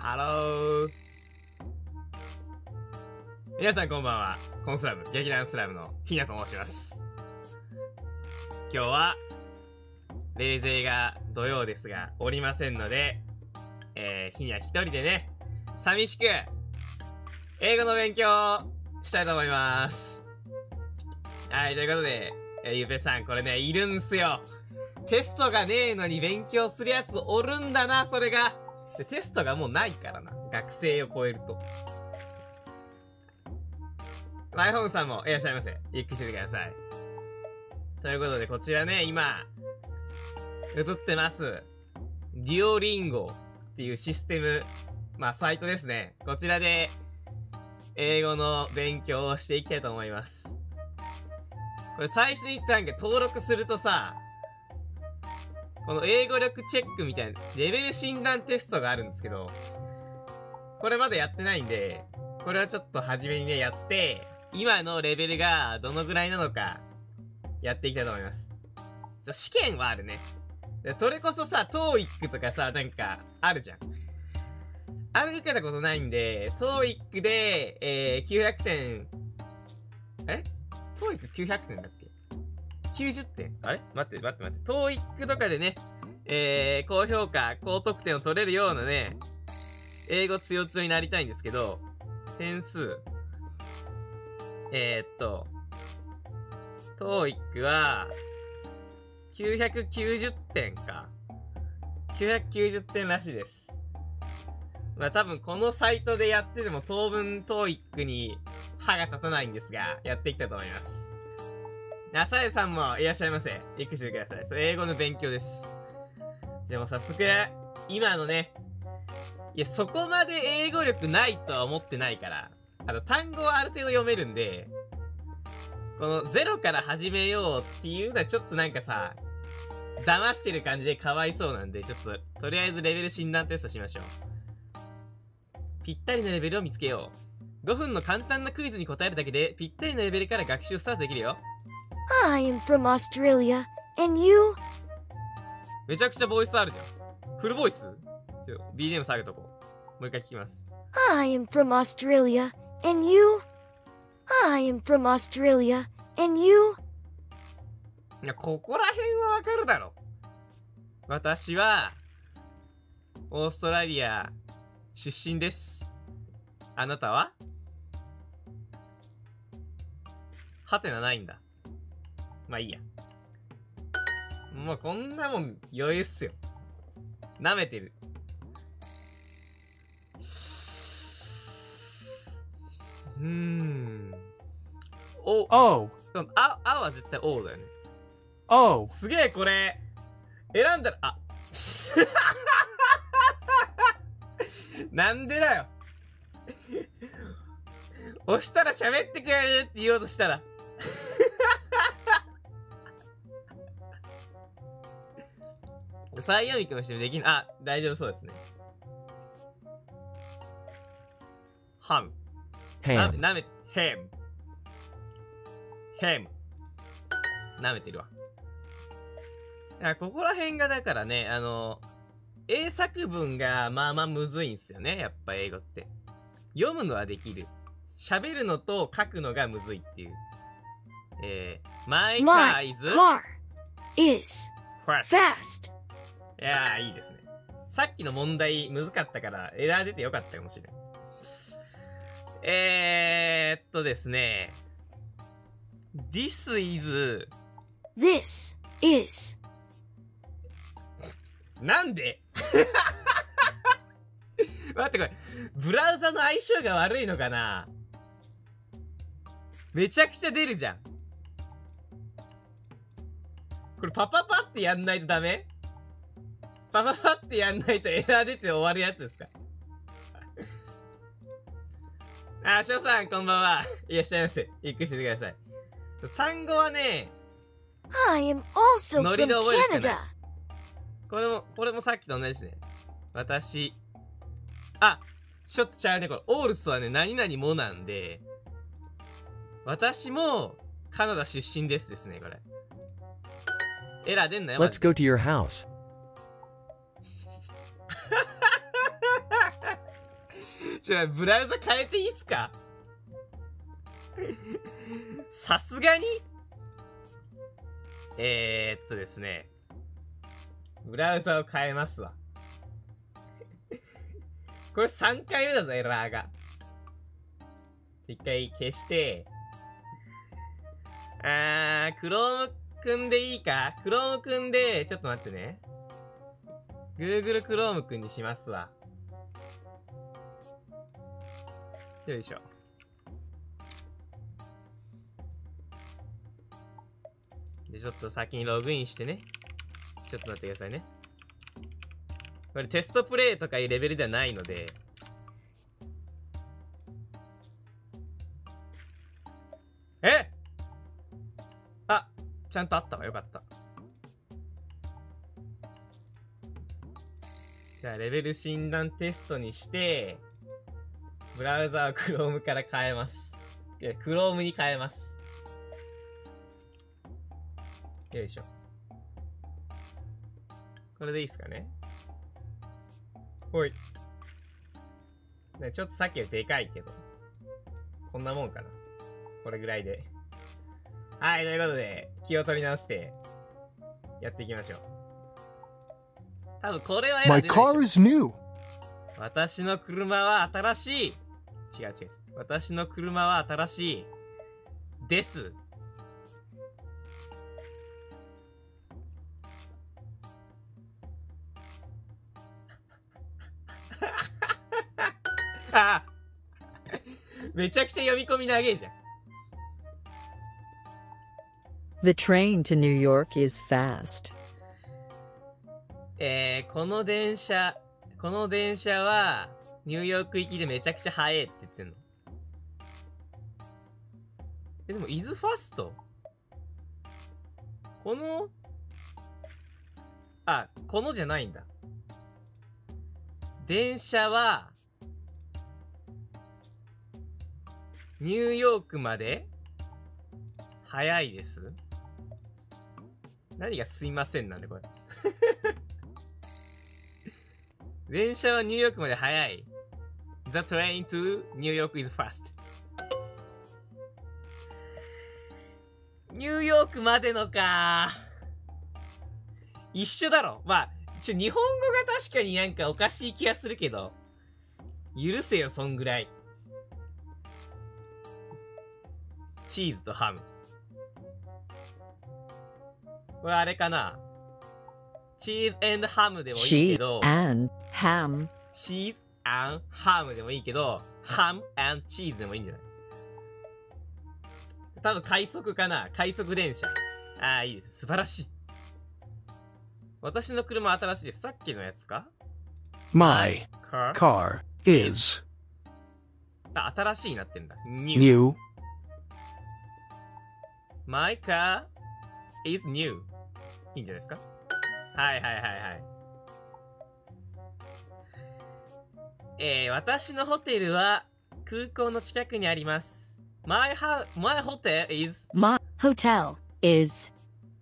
ハロー。皆さんこんばんは。コンスラム、劇団スラムのひなと申します。今日は、冷静が土曜ですが、おりませんので、ひにゃ一人でね、寂しく、英語の勉強をしたいと思います。はい、ということで、ゆうぺさん、これね、いるんすよ。テストがねえのに勉強するやつおるんだな、それが。でテストがもうないからな。学生を超えると。マイホームさんもいらっしゃいませ。ゆっくりしててください。ということで、こちらね、今、映ってます。デュオリンゴっていうシステム、まあ、サイトですね。こちらで、英語の勉強をしていきたいと思います。これ最初に言ったんけど、登録するとさ、この英語力チェックみたいな、レベル診断テストがあるんですけど、これまだやってないんで、これはちょっと初めにね、やって、今のレベルがどのぐらいなのか、やっていきたいと思います。試験はあるね。それこそさ、TOEIC とかさ、なんか、あるじゃん。あれ受けたことないんで、TOEIC で、900点、TOEIC900 点だっけ ?90 点あれ待って。TOEIC とかでね、高評価、高得点を取れるようなね、英語強になりたいんですけど、点数。TOEIC は、990点か。990点らしいです。まあ多分このサイトでやってても当分 TOEIC に歯が立たないんですが、やっていきたいと思います。さえさんもいらっしゃいませ。ゆっくりしてください。それ英語の勉強です。でも早速、今のね、いや、そこまで英語力ないとは思ってないから、単語はある程度読めるんで、このゼロから始めようっていうのはちょっとなんかさ、騙してる感じでかわいそうなんで、ちょっと、とりあえずレベル診断テストしましょう。ぴったりのレベルを見つけよう。5分の簡単なクイズに答えるだけで、ぴったりのレベルから学習スタートできるよ。 I am from Australia, and you? めちゃくちゃボイスあるじゃん。フルボイスBGM 下げとこう。もう一回聞きます。 I am from Australia, and you? I am from Australia, and you? いや、ここら辺はわかるだろ。私は、オーストラリア出身です。あなたは？はてなないんだ。まあいいや。もうこんなもん余裕っすよ。舐めてる。 O あは絶対 O だよね。 O すげえこれ選んだら、なんでだよ。押したら喋ってくれるって言おうとしたら。再読みかもしれない。できん。大丈夫そうですね。ハム。 Ham なめ、ヘム。ヘム。なめてるわ。ここら辺がだからね、英作文がまあまあむずいんすよね。やっぱ英語って。読むのはできる。喋るのと書くのがむずいっていう。My car is fast. いやー、いいですね。さっきの問題むずかったからエラー出てよかったかもしれない。ですね。This is なんで待ってこれ、ブラウザの相性が悪いのかな？めちゃくちゃ出るじゃん。これパパパってやんないとダメ？パパパってやんないとエラー出て終わるやつですか？翔さんこんばんは。いらっしゃいませ。ゆっくりしててください。単語はね、 I am also ノ from リで覚えるしかない Canada. これもさっきと同じですね。私。ちょっとちゃうね。これ、オールスはね、何々もなんで、私も、カナダ出身ですね、これ。エラー出んなよ。 Let's go to your house. ブラウザ変えていいっすか？さすがにですね。ブラウザを変えますわ。これ3回目だぞ、エラーが。一回消して、クロームくんでいいか？クロームくんで、ちょっと待ってね。Google クロームくんにしますわ。よいしょ。で、ちょっと先にログインしてね。ちょっと待ってくださいね。これテストプレイとかいうレベルではないので。あ、ちゃんとあったわ。よかった。じゃあ、レベル診断テストにして、ブラウザーを Chrome から変えます。Chrome に変えます。よいしょ。これでいいっすかね。ほい。ね、ちょっとさっきよりでかいけど。こんなもんかな。これぐらいで。はい、ということで、気を取り直して、やっていきましょう。多分これは My car is new. 私の車は新しい。違う。私の車は新しい。です。あめちゃくちゃ読み込み長えじゃん。 The train to New York is fast. この電車はニューヨーク行きでめちゃくちゃ速いって言ってんの。でも is fast？ このじゃないんだ。電車はニューヨークまで早いです。何がすいませんなんでこれ。電車はニューヨークまで早い。The train to New York is fast. ニューヨークまでのか。一緒だろ。まあ、日本語が確かになんかおかしい気がするけど、許せよ、そんぐらい。チーズとハム。これあれかな？チーズ&ハムでもいいけど、 and ham. チーズ&ハムでもいいけど、ハム&チーズでもいいんじゃない？多分快速かな？快速電車。いいです。素晴らしい。私の車新しいです。さっきのやつか？ My car is 新しいになってんだ。 new. My car is new. いいんじゃないですか？はい。私のホテルは空港の近くにあります。My hotel is My hotel is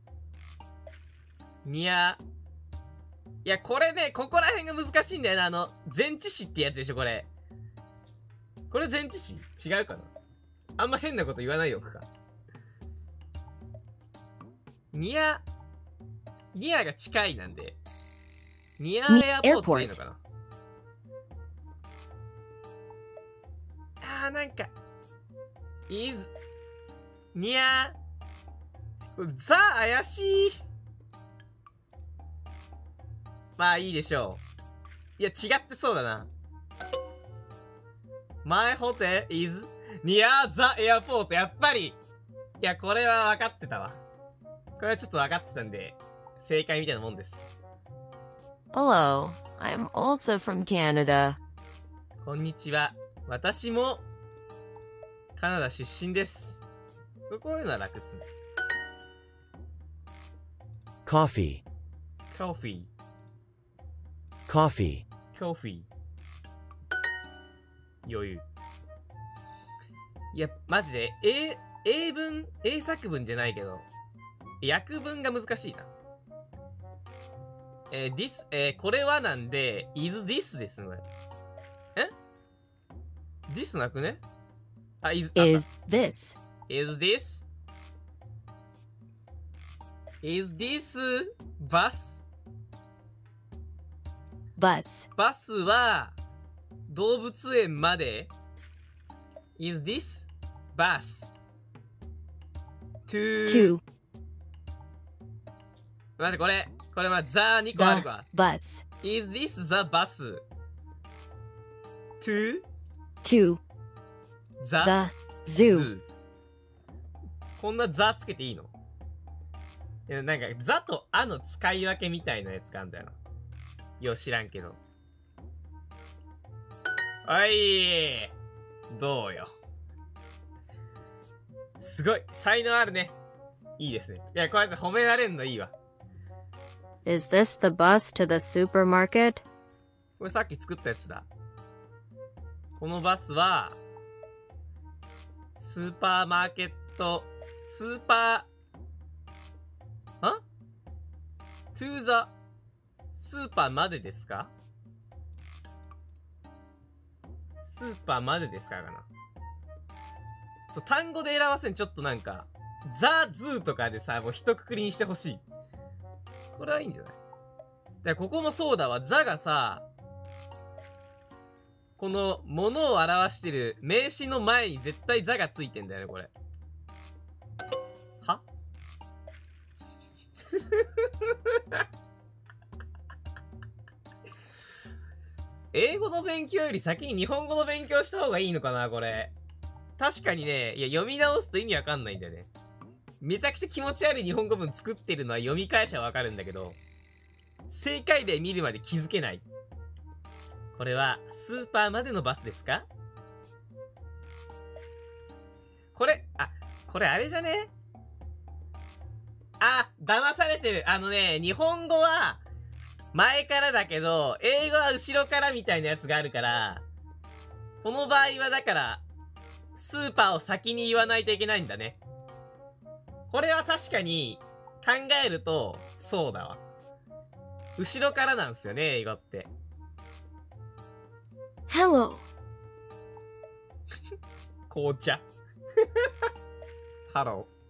near。いや、これね、ここら辺が難しいんだよな。前置詞ってやつでしょ、これ。これ前置詞違うかな？あんま変なこと言わないよ、か。ニアが近いなんで、ニアエアポートでいいのかな？なんか、is、ニア、ザ怪しい。まあいいでしょう。いや、違ってそうだな。My hotel is near the airport。やっぱり。いや、これは分かってたわ。これはちょっと分かってたんで、正解みたいなもんです。 Hello, I'm also from Canada. こんにちは。私もカナダ出身です。こういうのは楽っすね。 Coffee. コーヒー。 Coffee. コーヒー。余裕。いや、マジで、英作文じゃないけど、訳文が難しいな。this、これはなんで、is this ですね。 this なくね？あ、is this? Is this? Is this bus? Bus. バスは動物園まで Is this bus to 待って、これはザ2個あるか。 bus. Is this the bus to To the the zoo. zoo? こんなザつけていいの？いや、なんかザとあの使い分けみたいなやつがあんだよな。よ、知らんけど。おい、どうよ。すごい、才能あるね。いいですね。いや、こうやって褒められんのいいわ。 Is this the bus to the supermarket? これさっき作ったやつだ。このバスは、スーパーマーケット、スーパー、to the スーパーまでですか？スーパーまでですかかな。そう、単語で選ばせん、ちょっとなんか、ザ・ズーとかでさ、もう一括りにしてほしい。これはいいんじゃない？で、ここもそうだわ。ザがさ、この、ものを表してる名詞の前に絶対ザがついてんだよね、これ。は英語の勉強より先に日本語の勉強した方がいいのかな、これ。確かにね、いや、読み直すと意味わかんないんだよね。めちゃくちゃ気持ち悪い日本語文作ってるのは読み返しはわかるんだけど、正解例見るまで気づけない。これは、スーパーまでのバスですか？これあれじゃね？あ、騙されてる。日本語は、前からだけど、英語は後ろからみたいなやつがあるから、この場合はだから、スーパーを先に言わないといけないんだね。これは確かに、考えると、そうだわ。後ろからなんですよね、英語って。 Hello. 紅茶。ハロー。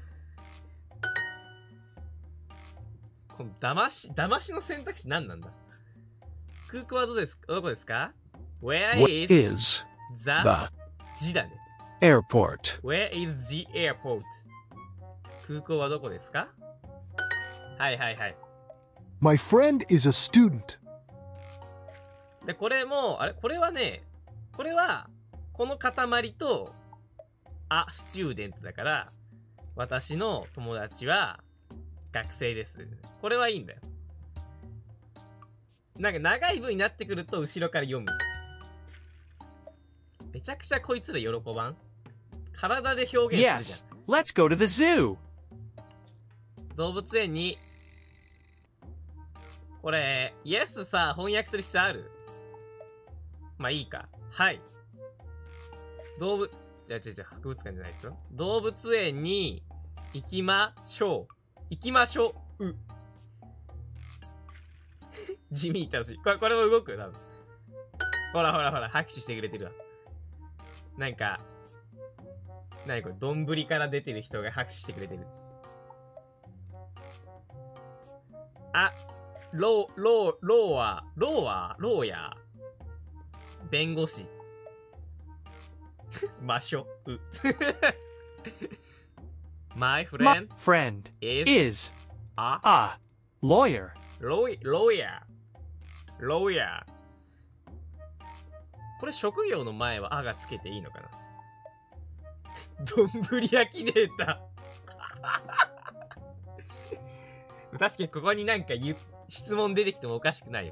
この騙しの選択肢何なんだ？空港はどこですか？ Where What is is the G だね。 airport? Where is the airport? 空港はどこですか？はいはいはい。 My friend is a student. で、これも、これはね、これは、この塊と、スチューデントだから、私の友達は、学生です。これはいいんだよ。なんか長い文になってくると後ろから読む。めちゃくちゃこいつら喜ばん？体で表現するじゃん。 Yes, let's go to the zoo. 動物園に、これ、Yes さ、翻訳する必要ある？まあいいか。はい。博物館じゃないですよ。動物園に行きましょう。行きましょう。地味に楽しい。これも動くよ、多分。ほら、拍手してくれてるわ。なんか、何これ、丼から出てる人が拍手してくれてる。ローヤー。弁護士。魔書。My My friend friend is is a lawyer. lawyer。これ職業の前はあがつけていいのかな？どんぶり焼きネーター。確かにここになんか質問出てきてもおかしくないよ。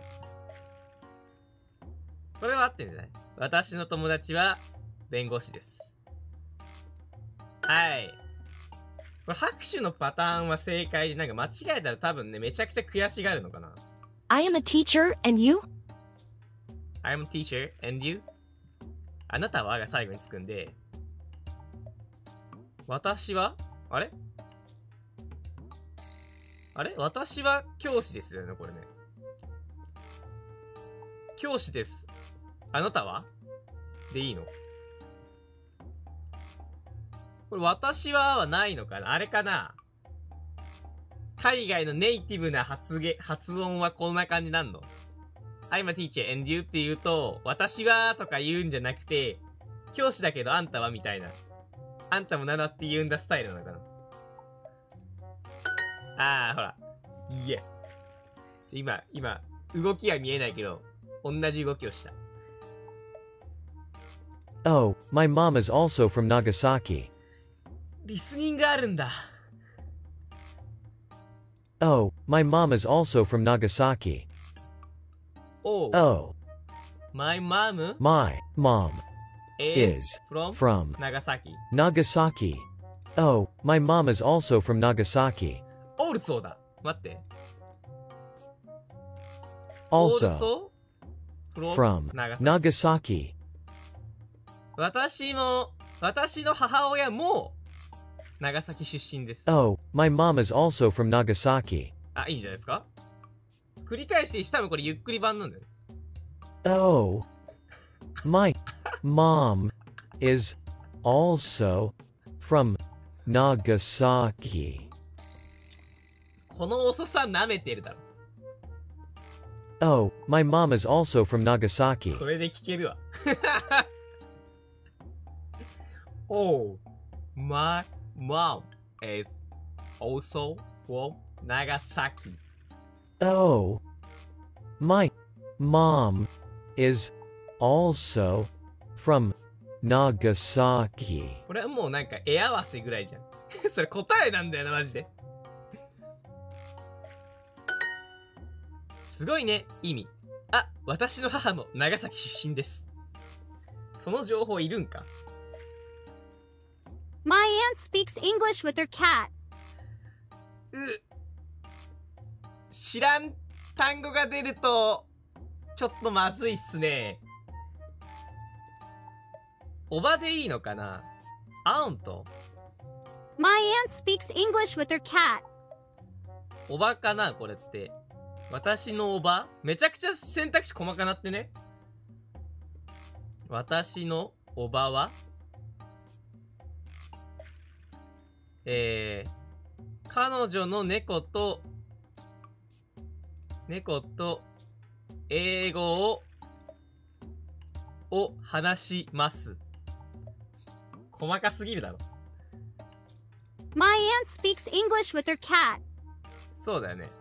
これは合ってんじゃない？私の友達は弁護士です。はい。これ拍手のパターンは正解で、なんか間違えたら多分ね、めちゃくちゃ悔しがるのかな。 I am a teacher, and you? I am a teacher, and you? あなたはが最後につくんで、私はあれ私は教師ですよね、これね。教師です。あなたはでいいの？これ私はないのかな？あれかな？海外のネイティブな発音はこんな感じなんの？ I'm a teacher and you って言うと、私はとか言うんじゃなくて、教師だけどあんたはみたいな。あんたもななって言うんだスタイルなのかな？ほら。いえ。今、動きは見えないけど、同じ動きをした。 Oh, my mom is also from Nagasaki. リスニングあるんだ。 Oh, my mom is also from Nagasaki. Oh, my mom is from Nagasaki. Nagasaki. Oh, my mom is also from Nagasaki. Also だ。待って。 Also from Nagasaki. 私の母親も長崎出身です。 Oh, my mom is also from Nagasaki. いいんじゃないですか？繰り返して、多分これゆっくり版なんだよ。 Oh, my mom is also from Nagasaki. この遅さ舐めてるだろ。 Oh, my mom is also from Nagasaki. これで聞けるわ。Oh, my mom is also from Nagasaki. Oh, my mom is also from Nagasaki. これはもうなんか絵合わせぐらいじゃん。それ答えなんだよな、マジで。すごいね、意味。私の母も長崎出身です。その情報いるんか？ My aunt speaks English with her cat. 知らん単語が出ると、ちょっとまずいっすね。おばでいいのかな？アント？ My aunt speaks English with her cat. おばかなこれって。私のおば？めちゃくちゃ選択肢細かなってね。私のおばは彼女の猫と英語を話します。細かすぎるだろ。 My aunt speaks English with her cat. そうだよね。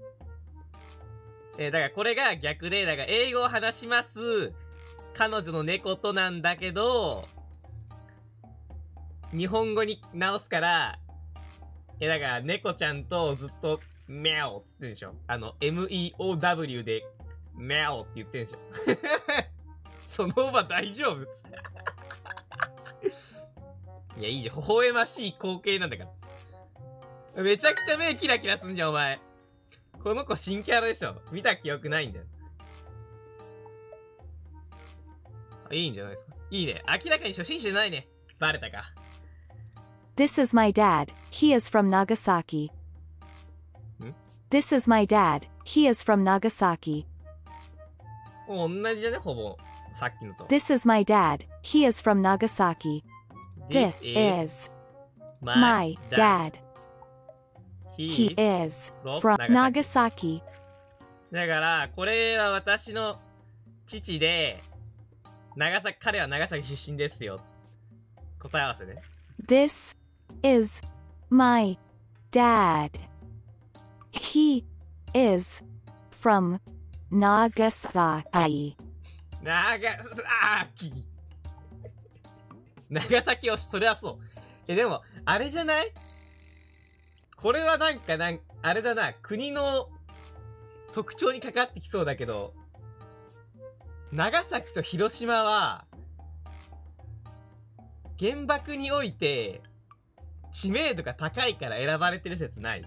だからこれが逆で、だから英語を話します。彼女の猫となんだけど、日本語に直すから、だから猫ちゃんとずっとミャオっつってんでしょ。MEOW でミャオって言ってんでしょ。そのおば大丈夫？いや、いいじゃん。微笑ましい光景なんだから。めちゃくちゃ目キラキラすんじゃん、お前。この子新キャラでしょ。見た記憶ないんだよ。いいんじゃないですか。いいね。明らかに初心者じゃないね。バレたか。 This is my dad. He is from Nagasaki. This is my dad. He is from Nagasaki. もう同じじゃね、ほぼ。さっきのと。 This is my dad. He is from Nagasaki. This is my dad. He is from Nagasaki. だから、これは私の父で、彼は長崎出身ですよ。答え合わせね。 This is my dad. He is from Nagasaki. 長崎よし、それはそう。でも、あれじゃない？これはあれだな、国の特徴にかかってきそうだけど、長崎と広島は、原爆において、知名度が高いから選ばれてる説ない？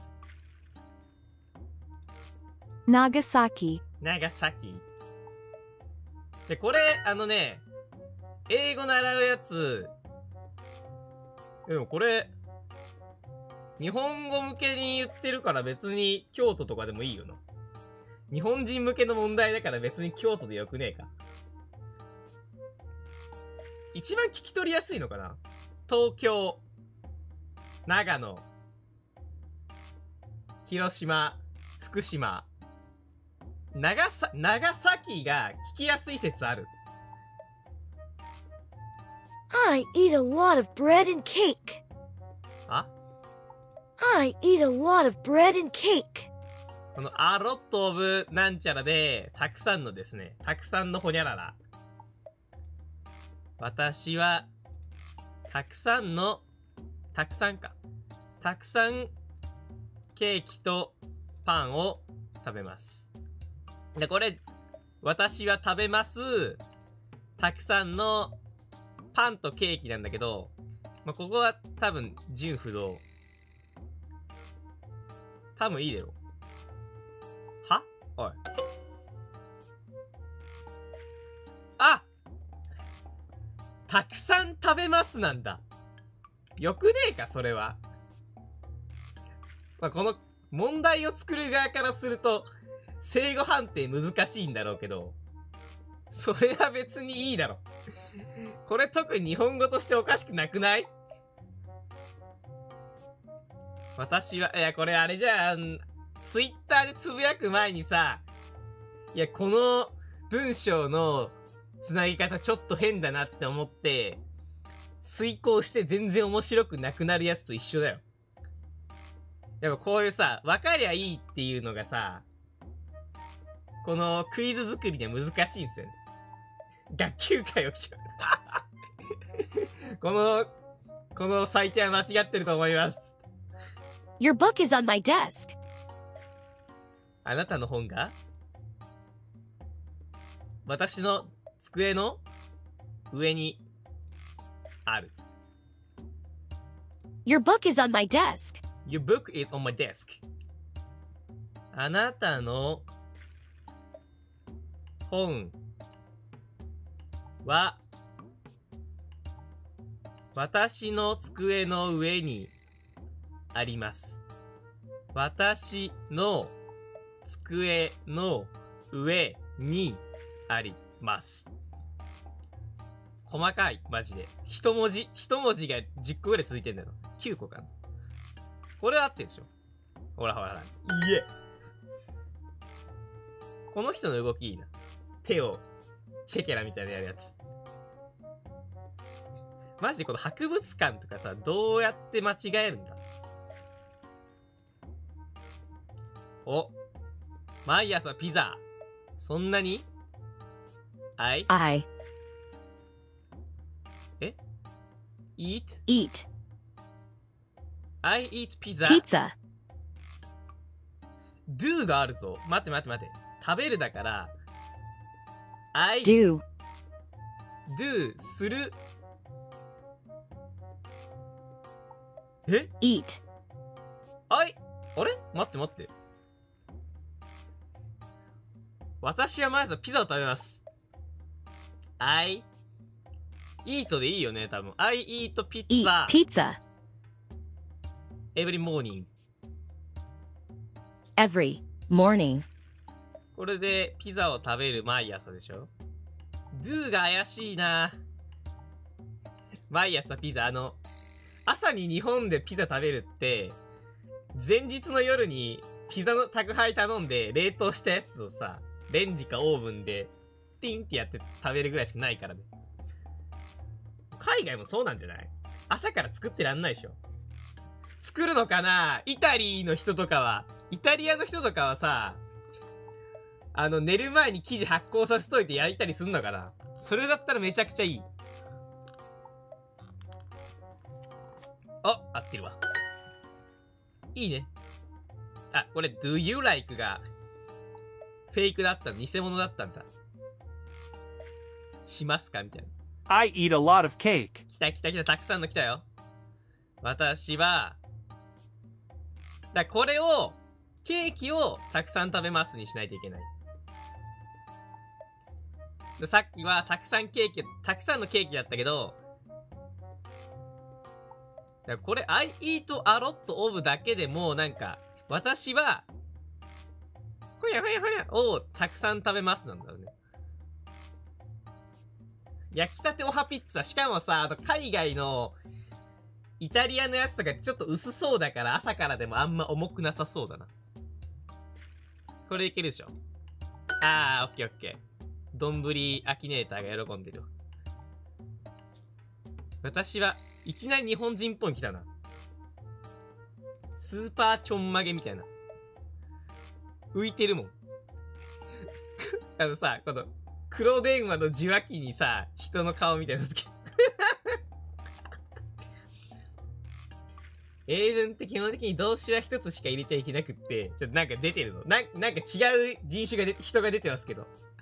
Nagasaki. 長崎。で、これ、英語習うやつ、でもこれ、日本語向けに言ってるから別に京都とかでもいいよな。日本人向けの問題だから別に京都でよくねえか。 一番聞き取りやすいのかな。東京、長野、広島、福島、長崎が聞きやすい説ある。 I eat a lot of bread and cake. あ I eat a lot of bread and cake. このa lot of なんちゃらで、たくさんのですね、たくさんのほにゃらら。私は、たくさんケーキとパンを食べます。で、これ、私は食べます。たくさんのパンとケーキなんだけど、まあ、ここは多分、純不動。多分いいだろ。はおい。あ、たくさん食べますなんだ。よくねえか、それは。まあ、この問題を作る側からすると、正誤判定難しいんだろうけど、それは別にいいだろ。これ特に日本語としておかしくなくない？私は、いや、これあれじゃん。ツイッターでつぶやく前にさ、いや、この文章のつなぎ方ちょっと変だなって思って、遂行して全然面白くなくなるやつと一緒だよ。やっぱこういうさ、分かりゃいいっていうのがさ、このクイズ作りには難しいんですよね。学級会をしちゃう。この採点は間違ってると思います。 Your book is on my desk. あなたの本が私の机の上にある。 Your book is on my desk. Your book is on my desk. あなたの本は私の机の上にあります。私の机の上にあります。細かい、マジで。一文字が10個ぐらい続いてんだよ。9個かな。これ合ってるでしょ。ほらほらほら。いえ。この人の動きいいな。手をチェケラみたいなやるやつ。マジでこの博物館とかさ、どうやって間違えるんだ。お、毎朝ピザ。そんなにI eat I eat pizza do があるぞ。待って。食べるだから、I do, する。 eat, あれ待って。私は毎朝ピザを食べます。I eat でいいよね、多分。I eat pizza eat pizza every morning. every morning. これでピザを食べる毎朝でしょ。do が怪しいな。毎朝ピザ、朝に日本でピザ食べるって、前日の夜にピザの宅配頼んで冷凍したやつをさ、レンジかオーブンでティンってやって食べるぐらいしかないからね。海外もそうなんじゃない？朝から作ってらんないでしょ。作るのかな？イタリアの人とかはさ、寝る前に生地発酵させといて焼いたりすんのかな？それだったらめちゃくちゃいい。あ、合ってるわ。いいね。あ、これ Do you like がフェイクだったの、偽物だったんだ。しますかみたいな。 I eat a lot of cake. 来た、たくさんの来たよ。私は、これを、ケーキをたくさん食べますにしないといけない。でさっきはたくさんのケーキだったけど、これ I eat a lot of だけでもなんか、私は、ほやをたくさん食べますなんだろうね。 焼きたてオハピッツァ。しかもさ、海外のイタリアのやつとかちょっと薄そうだから朝からでもあんま重くなさそうだな。これいけるでしょ。あー、オッケーオッケー。どんぶりアキネーターが喜んでる。私はいきなり日本人っぽいの来たな。スーパーちょんまげみたいな。浮いてるもん。さ、この黒電話の受話器にさ、人の顔みたいなのつけ英文って基本的に動詞は一つしか入れちゃいけなくって、ちょっとなんか出てるの。なんか違う人種が人が出てますけど。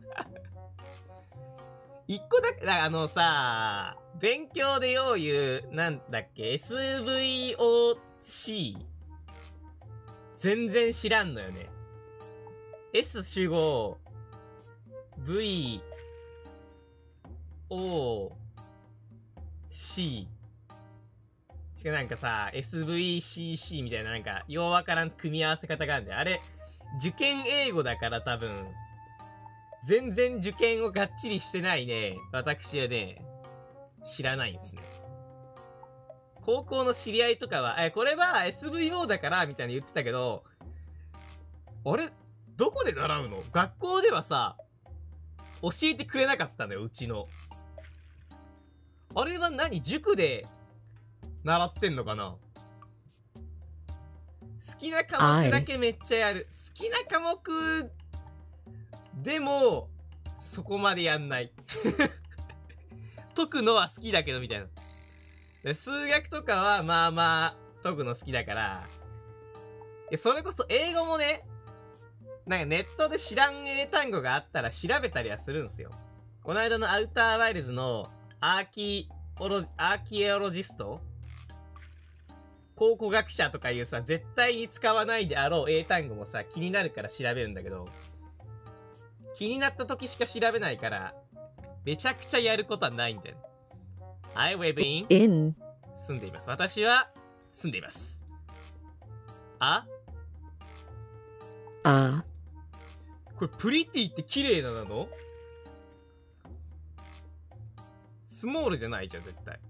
一個だけ、さ、勉強でよう言う、なんだっけ、SVOC。全然知らんのよね。S 主語、V、O、C。しかなんかさ、SVCC みたいななんか、ようわからん組み合わせ方があるじゃん。あれ、受験英語だから多分、全然受験をがっちりしてないね。私はね、知らないんですね。高校の知り合いとかは、これは SVO だから、みたいな言ってたけど、あれどこで習うの？学校ではさ、教えてくれなかったのよ、うちの。あれは何？塾で習ってんのかな？好きな科目だけめっちゃやる。好きな科目でも、そこまでやんない。解くのは好きだけどみたいな。で数学とかはまあまあ解くの好きだから。それこそ英語もね、なんかネットで知らん英単語があったら調べたりはするんですよ。この間のアウターワイルズのアーキエオロジスト？考古学者とかいうさ、絶対に使わないであろう英単語もさ、気になるから調べるんだけど、気になった時しか調べないから、めちゃくちゃやることはないんだよ。I live in 住んでいます。私は住んでいます。これプリティって綺麗なの？スモールじゃないじゃん、絶対。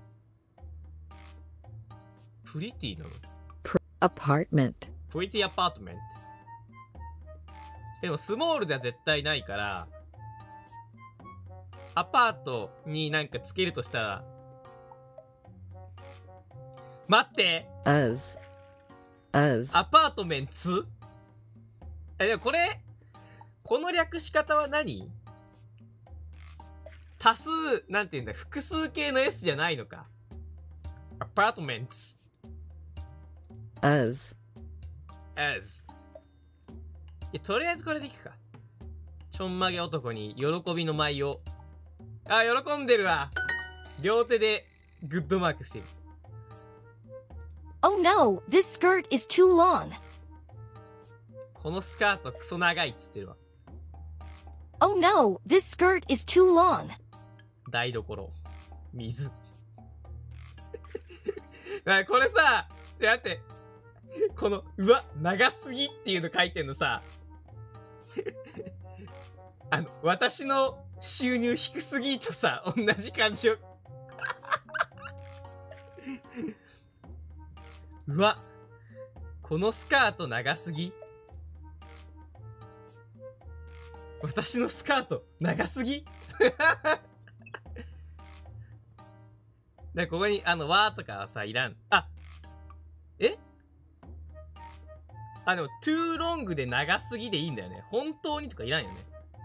プリティなの？ apartment。 プリティアパートメント。でもスモールじゃ絶対ないから、アパートになんかつけるとしたら、待って！アパートメンツ？でもこの略し方は何？多数、なんていうんだ、複数形の S じゃないのか。アパートメンツ。とりあえずこれでいくか。ちょんまげ男に喜びの舞を。喜んでるわ。両手でグッドマークしてる。 Oh no, this skirt is too long. このスカートクソ長いっつってるわ。 Oh no, this skirt is too long. 台所。水。これさ、ちょっと待って。この、うわ、長すぎっていうの書いてんのさ、私の収入低すぎとさ、同じ感じよ。うわ、このスカート長すぎ。私のスカート長すぎ。で、ここに、わーとかはさ、いらん。でも、too long で長すぎでいいんだよね。本当にとかいらんよね。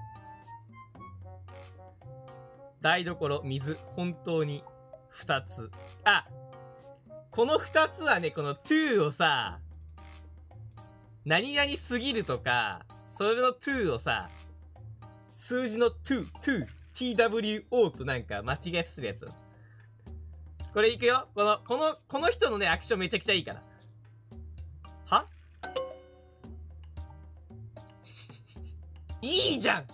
台所、水、本当に、二つ。この二つはね、この to をさ、何々すぎるとか、それの to をさ、数字の to、two、two、two となんか間違えするやつ。これいくよ。この人のね、アクションめちゃくちゃいいから。いいじゃん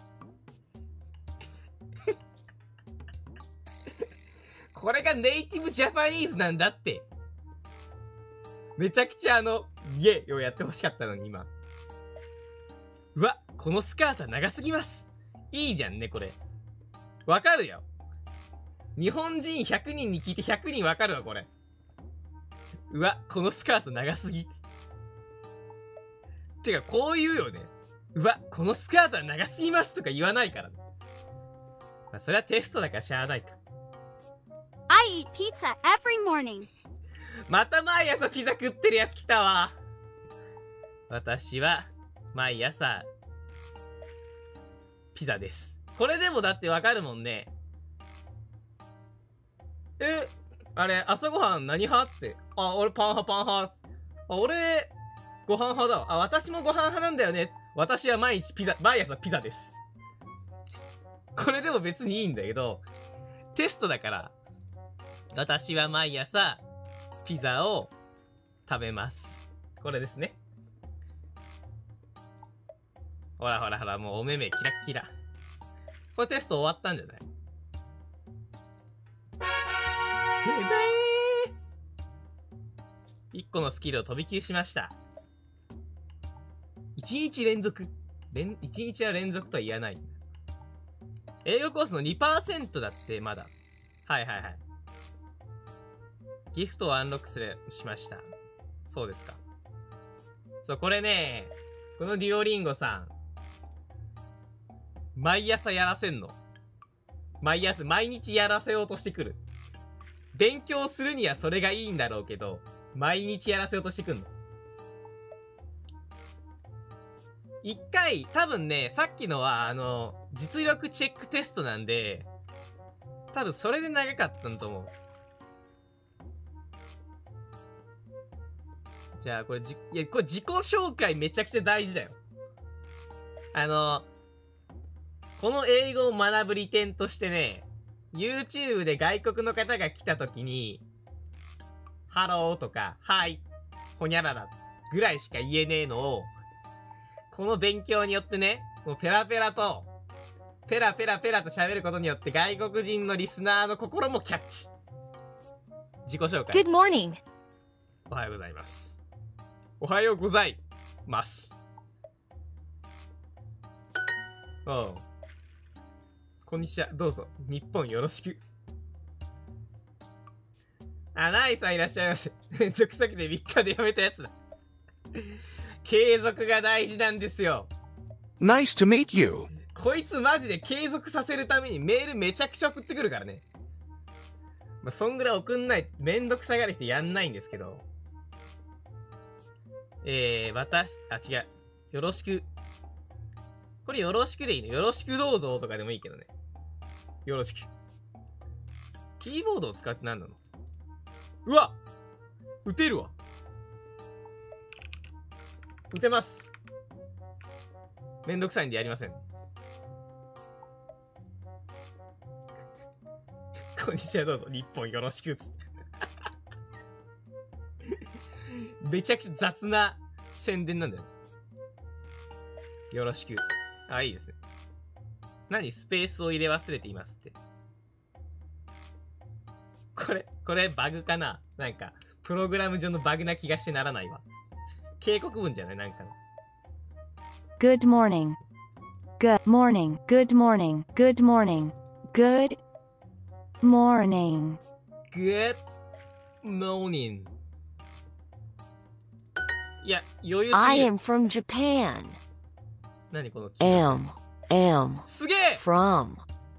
これがネイティブジャパニーズなんだって。めちゃくちゃイエをやってほしかったのに今。うわ、このスカートは長すぎます。いいじゃんね、これ。わかるよ。 日本人100人に聞いて100人わかるわ、これ。うわ、このスカート長すぎっつって。てか、こう言うよね。うわ、このスカートは長すぎますとか言わないからね。まあ、それはテストだからしゃあないか。 I eat pizza every morning. また毎朝ピザ食ってるやつ来たわ。私は毎朝ピザです。これでもだってわかるもんね。あれ、朝ごはん何派って。あ、俺パン派、パン派。あ、俺、ご飯派だわ。あ、私もご飯派なんだよね。私は毎朝ピザです。これでも別にいいんだけど、テストだから、私は毎朝ピザを食べます。これですね。ほらほらほら、もうお目目キラッキラ。これテスト終わったんじゃない？1個のスキルを飛び級しました。1日連続。1日は連続とは言わない。英語コースの 2% だって、まだ。はいはいはい。ギフトをアンロックしました。そうですか。そう、これね、このデュオリンゴさん、毎朝やらせんの。毎日やらせようとしてくる。勉強するにはそれがいいんだろうけど、毎日やらせようとしてくんの。一回、多分ね、さっきのは、実力チェックテストなんで、多分それで長かったんと思う。じゃあ、これ自己紹介めちゃくちゃ大事だよ。この英語を学ぶ利点としてね、YouTube で外国の方が来た時に、ハローとか、はい、ほにゃららぐらいしか言えねえのを、この勉強によってね、もうペラペラと喋ることによって外国人のリスナーの心もキャッチ。自己紹介。 Good morning. おはようございます。おはようございます。おう。こんにちは。どうぞ。日本よろしく。あ、ナイさんいらっしゃいませ。めんどくさくて3日でやめたやつだ。継続が大事なんですよ。 Nice to meet you. こいつマジで継続させるためにメールめちゃくちゃ送ってくるからね。まあ、そんぐらい送んない、めんどくさがりってやんないんですけど。違う。よろしく。これよろしくでいいの？よろしくどうぞとかでもいいけどね。よろしく。キーボードを使って何なの？うわ！撃てるわ。撃てます。めんどくさいんでやりません。こんにちは、どうぞ。日本よろしく。めちゃくちゃ雑な宣伝なんだよ。よろしく。あ、いいですね。何？スペースを入れ忘れていますって。これバグかな？なんか、プログラム上のバグな気がしてならないわ。警告文じゃない？なんかの。 Good morning. Good morning. Good morning. Good morning. Good morning. Good morning. いや、余裕すぎる。 I am from Japan. 何この am すげえ from.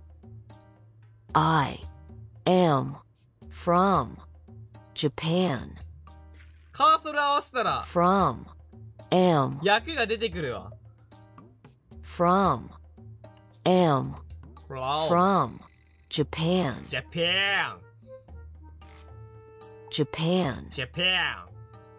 I am from Japan. カーソル合わせたら From. am 役が出てくるわ。 from. am from Japan. Japan. Japan. Japan.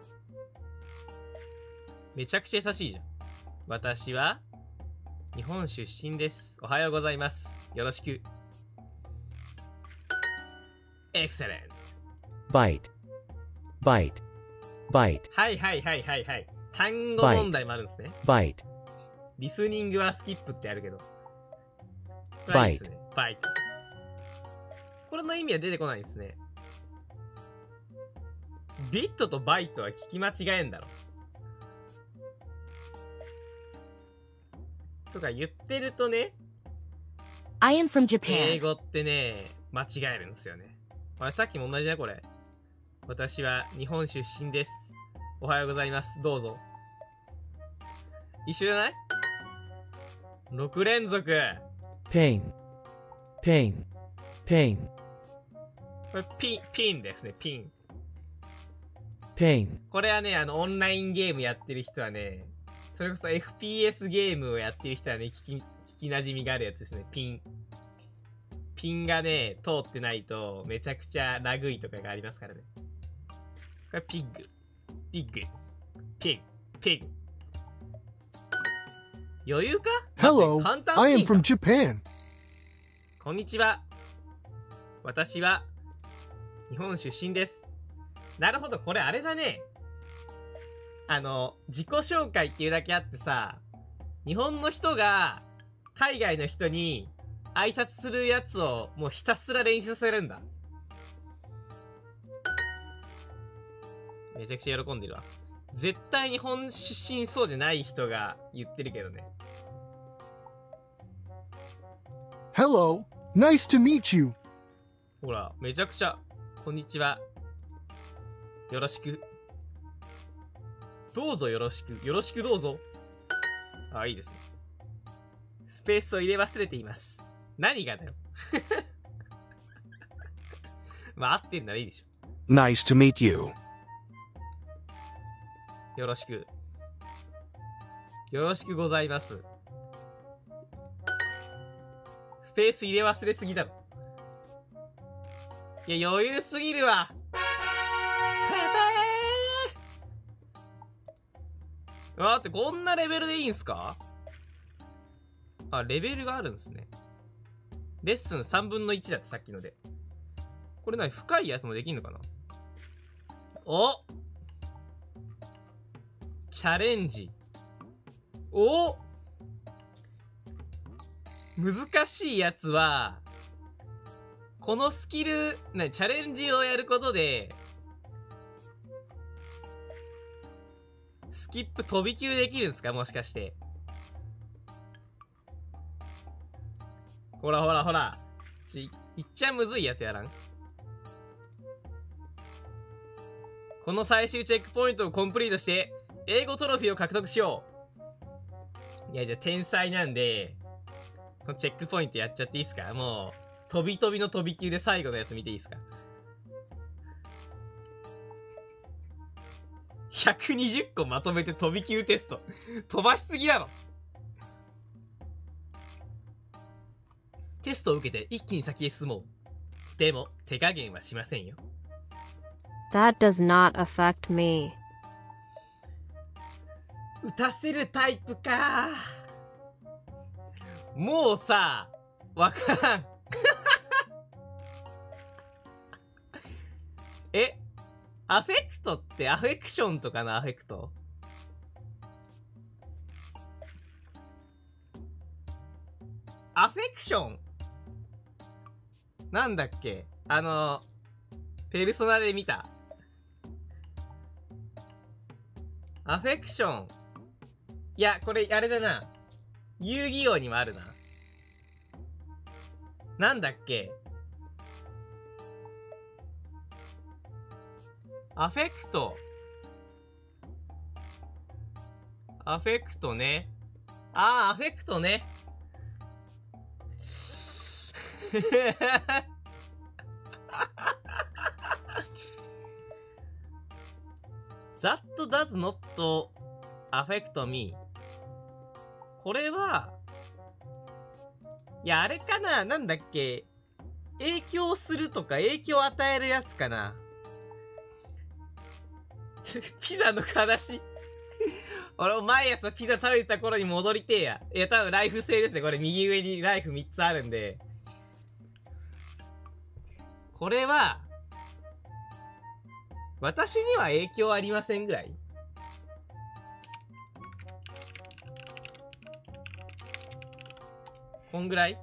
めちゃくちゃ優しいじゃん。私は日本出身です。おはようございます。よろしく。Excellent. Bite. Bite. Bite. はいはいはいはいはい。単語問題もあるんですね。 Bite. リスニングはスキップってあるけど。バイト。バイト。これの意味は出てこないですね。ビットとバイトは聞き間違えんだろ。とか言ってるとね、 I am from 英 Japan. 語ってね、 間違えるんですよね。さっきも同じだこれ。私は日本出身です。おはようございます。どうぞ。一緒じゃない ?6 連続。 pain, pain, pain, これピンですね、ピン。 pain, これはね、オンラインゲームやってる人はね、それこそ FPS ゲームをやってる人はね、聞き馴染みがあるやつですね、ピン。ピンがね、通ってないと、めちゃくちゃラグいとかがありますからね。これピッグ。ピッグ。ピッグ。ピッグ。余裕か Hello, 簡単 I す am ぎんか from Japan. こんにちは。私は、日本出身です。なるほど、これあれだね。自己紹介っていうだけあってさ、日本の人が、海外の人に、挨拶するやつを、もうひたすら練習させるんだ。めちゃくちゃ喜んでるわ。絶対日本出身そうじゃない人が言ってるけどね。 Hello, nice to meet you. ほら、めちゃくちゃ、こんにちは。よろしく。どうぞよろしく。よろしくどうぞ。あ、いいですね。スペースを入れ忘れています。何がだよ。まあ、合ってんならいいでしょ。 Nice to meet you. よろしく。よろしくございます。スペース入れ忘れすぎだろ。いや、余裕すぎるわ。待って、こんなレベルでいいんすか？あ、レベルがあるんですね。レッスン3分の1だって、さっきので。これ何？深いやつもできんのかな？お！チャレンジ。お！難しいやつは、このスキル、チャレンジをやることで、スキップ飛び級できるんですか？もしかして。ほらほらほら。いっちゃむずいやつやらん？この最終チェックポイントをコンプリートして、英語トロフィーを獲得しよう。いや、じゃあ天才なんで、このチェックポイントやっちゃっていいっすか？もう、飛び飛びの飛び級で最後のやつ見ていいっすか？120個まとめて飛び級テスト。飛ばしすぎだろ。テストを受けて一気に先へ進もう。でも、手加減はしませんよ。 That does not affect me. 打たせるタイプか。もうさ、わからん。アフェクトってアフェクションとかのアフェクト？アフェクションなんだっけ？ペルソナで見た。アフェクション。いや、これ、あれだな。遊戯王にもあるな。なんだっけ？アフェクト。アフェクトね。ああ、アフェクトね。That does not affect me. これは、いや、あれかな？なんだっけ？影響するとか影響を与えるやつかな？ピザの話。俺も毎朝ピザ食べてた頃に戻りてえや。いや、多分ライフ制ですね。これ右上にライフ3つあるんで。これは、私には影響ありませんぐらい？こんぐらい？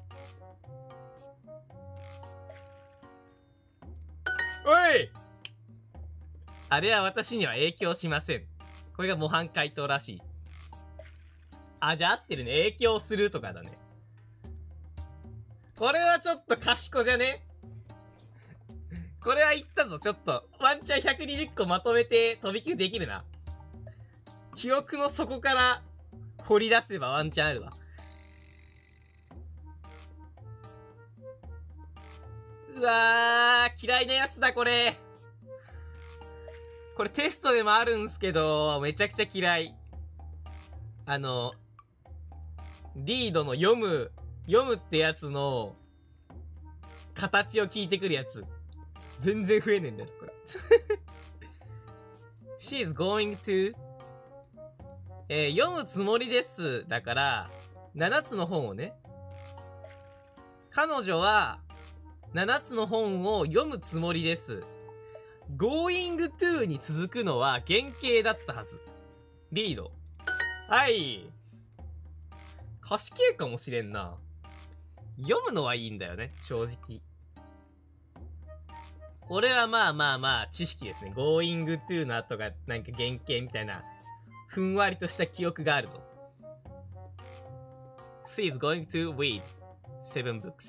おい！あれは私には影響しません。これが模範解答らしい。あ、じゃあ合ってるね。影響するとかだね。これはちょっと賢じゃね？ これは言ったぞ、ちょっと。ワンチャン120個まとめて飛び級できるな。記憶の底から掘り出せばワンチャンあるわ。うわー、嫌いなやつだ、これ。これテストでもあるんすけど、めちゃくちゃ嫌い。リードの読むってやつの、形を聞いてくるやつ。全然増えねえんだよ、これ。She is going to 読むつもりです。だから、7つの本をね。彼女は、7つの本を読むつもりです。going to に続くのは原型だったはず。リード。はい。歌詞系かもしれんな。読むのはいいんだよね、正直。これはまあ、知識ですね。going to の後がなんか原型みたいな、ふんわりとした記憶があるぞ。She is going to read 7 books.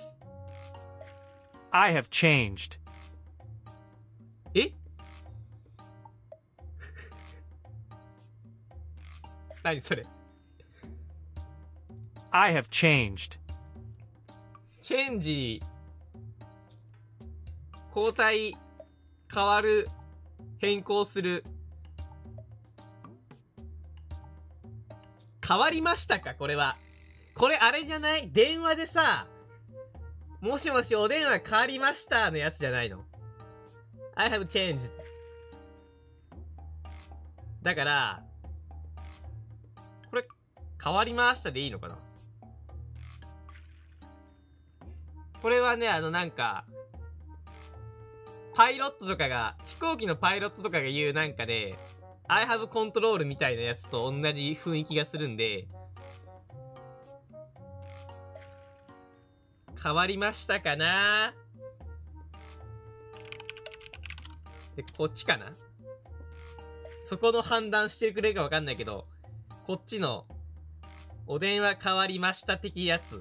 I have changed. え何それ I have changed. チェンジ、交代、変わる、変更する。変わりましたかこれは。これあれじゃない？電話でさ、もしもしお電話変わりましたのやつじゃないの？ I have changed. だから、これ、変わりましたでいいのかな？これはね、なんか、パイロットとかが、飛行機のパイロットとかが言うなんかで、I have control みたいなやつと同じ雰囲気がするんで、変わりましたかな？で、こっちかな？そこの判断してくれるかわかんないけど、こっちの、お電話変わりました的やつ。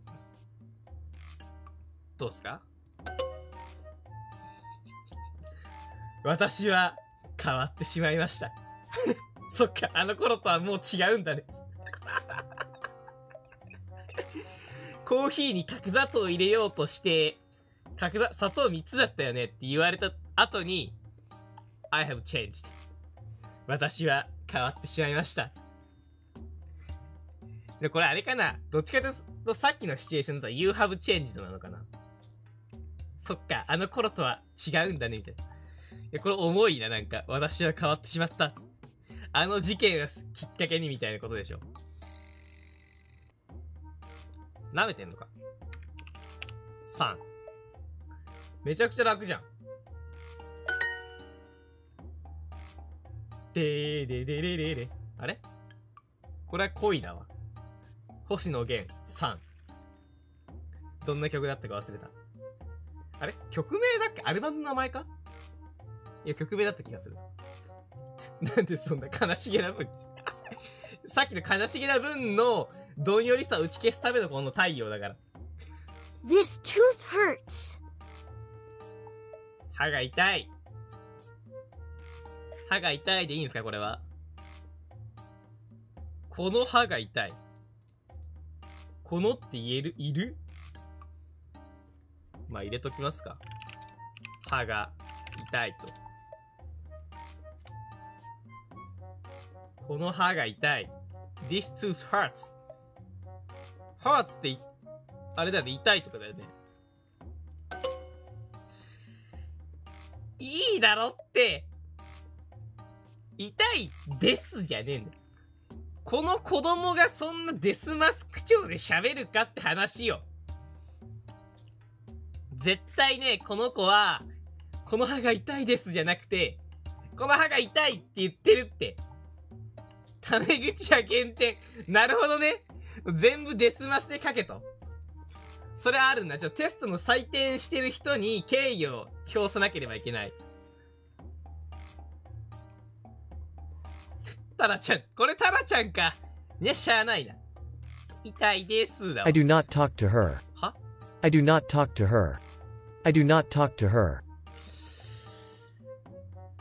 どうすか？私は変わってしまいました。そっか、あの頃とはもう違うんだね。コーヒーに角砂糖を入れようとして、砂糖3つだったよねって言われた後に、I have changed. 私は変わってしまいました。で、これあれかな？どっちかというとさっきのシチュエーションだと You have changed なのかな？そっか、あの頃とは違うんだね、みたいな。いや、これ重いな、なんか。私は変わってしまった。あの事件がきっかけにみたいなことでしょ。舐めてんのか。3。めちゃくちゃ楽じゃん。でーででででで。あれこれは恋だわ。星野源3。どんな曲だったか忘れた。あれ曲名だっけ？アルバムの名前か？いや、曲名だった気がする。なんでそんな悲しげな分さっきの悲しげな分のどんよりさを打ち消すためのこの太陽だから。 This tooth hurts. 歯が痛い。歯が痛いでいいんですかこれは。この歯が痛い。このって言える？いる？まあ入れときますか。歯が痛いと。この歯が痛い。This tooth hurts. hurts ってあれだよね。痛いとかだよね。いいだろって。痛いですじゃねえんだよ。この子供がそんなデスマス口調で喋るかって話よ。絶対ね、この子は、この歯が痛いですじゃなくて、この歯が痛いって言ってるって。タメ口は減点。なるほどね。全部デスマスで書けと。それあるんだ。テストの採点してる人に敬意を表さなければいけない。タラちゃん。これタラちゃんか。ね、しゃあないな。痛いですだわ。 I do not talk to her. は？ I do not talk to her. I do not talk to her.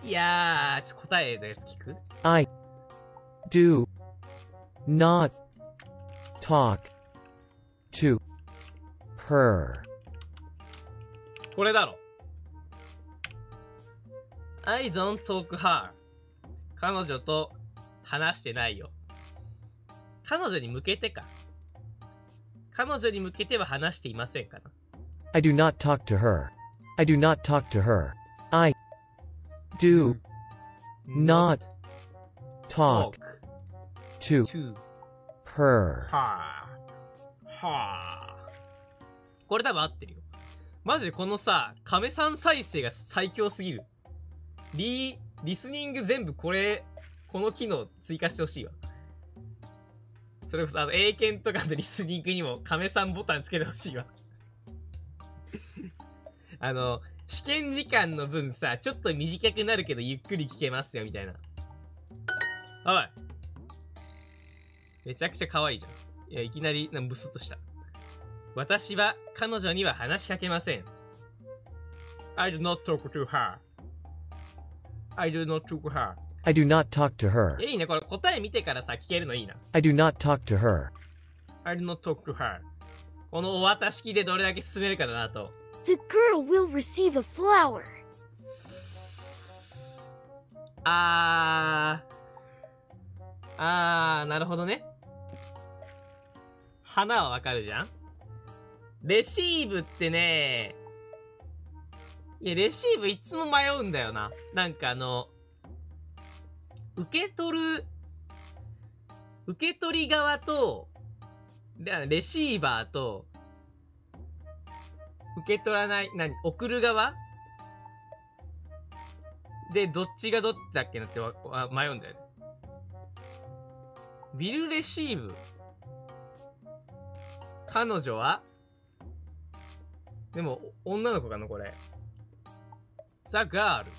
いやー、答えのやつ聞く？ I do not talk to her. これだろ。I don't talk her. 彼女と話してないよ。彼女に向けてか。彼女に向けては話していませんかな。 I do not talk to her. I do not talk to her. I do not talk to her. はあ。はあ。これ多分合ってるよ。マジでこのさ、亀さん再生が最強すぎる。リスニング全部この機能追加してほしいわ。それこそ英検とかのリスニングにも亀さんボタンつけてほしいわ。試験時間の分さ、ちょっと短くなるけどゆっくり聞けますよみたいな。おい。めちゃくちゃ可愛いじゃん。いや、いきなりブスッとした。私は彼女には話しかけません。I do not talk to her. I do not talk to her. I do not talk to her. いいね、これ答え見てからさ、聞けるのいいな。 I do not talk to her. I do not talk to her. このお渡し機でどれだけ進めるかだなと。 The girl will receive a flower. なるほどね。花はわかるじゃん。レシーブってね、いや、レシーブいつも迷うんだよな。なんか受け取り側と、レシーバーと、受け取らない、送る側で、どっちがどっちだっけなって迷うんだよね。ウィルレシーブ。彼女はでも、女の子かなこれ。ザ・ガール。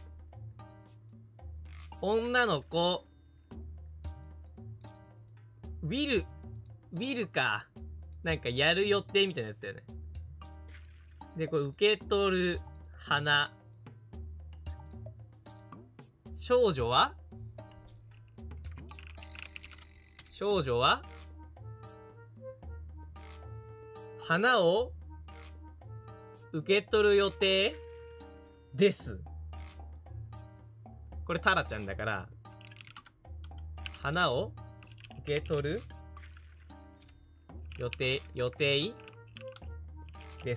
女の子。ウィルか。なんかやる予定みたいなやつだよね。で、これ受け取る花。少女は花を受け取る予定です。これタラちゃんだから、花を受け取る予定です。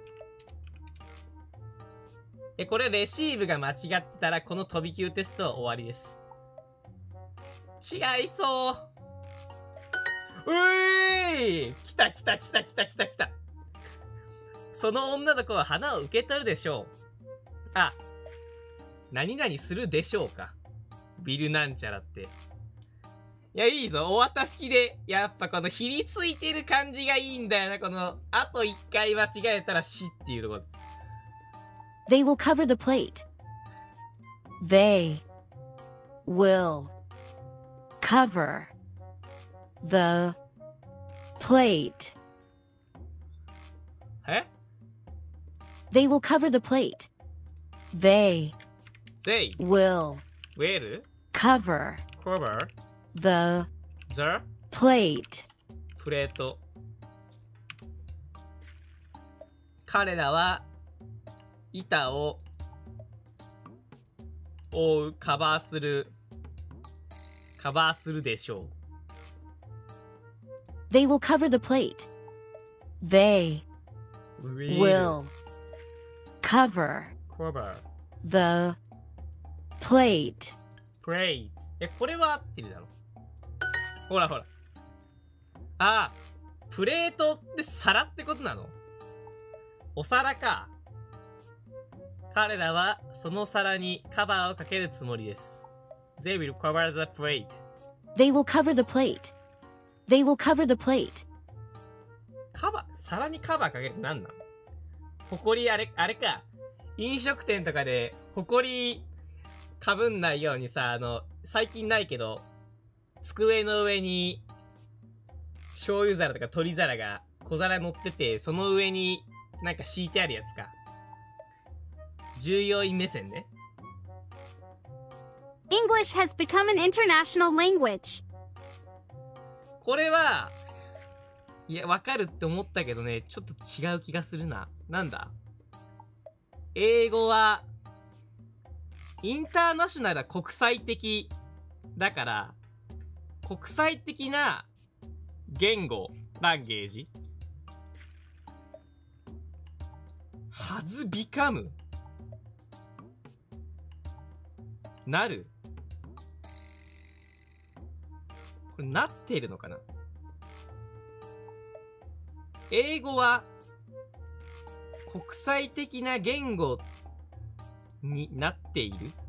これレシーブが間違ってたらこの飛び級テストは終わりです。違いそう。うーい、来た。その女の子は花を受け取るでしょう。あ、何々するでしょうか。ビルなんちゃらって。いや、いいぞ。お渡し機で、やっぱこのひりついてる感じがいいんだよな。この、あと一回間違えたら死っていうところ。 They will cover the plate. They will cover the plate. え？ They will cover the plate. They will cover the plate. プレート。彼らは板を覆う、カバーするでしょう。 They will cover the plate. They will cover the plate. これは合ってるだろ。ほら。ああ、プレートって皿ってことなの？お皿か。彼らはその皿にカバーをかけるつもりです。They will cover the plate. They will cover the plate. They will cover the plate. 皿にカバーかけるって何なの？ほこりあれか。飲食店とかでほこりかぶんないようにさ、最近ないけど、机の上に醤油皿とか鶏皿が小皿乗ってて、その上になんか敷いてあるやつか。従業員目線ね。 English has become an international language. これは、いや、わかるって思ったけどね、ちょっと違う気がするな。なんだ？英語は、インターナショナルは国際的だから、国際的な言語、ランゲージ。has become なる。これなってるのかな？英語は国際的な言語になっている？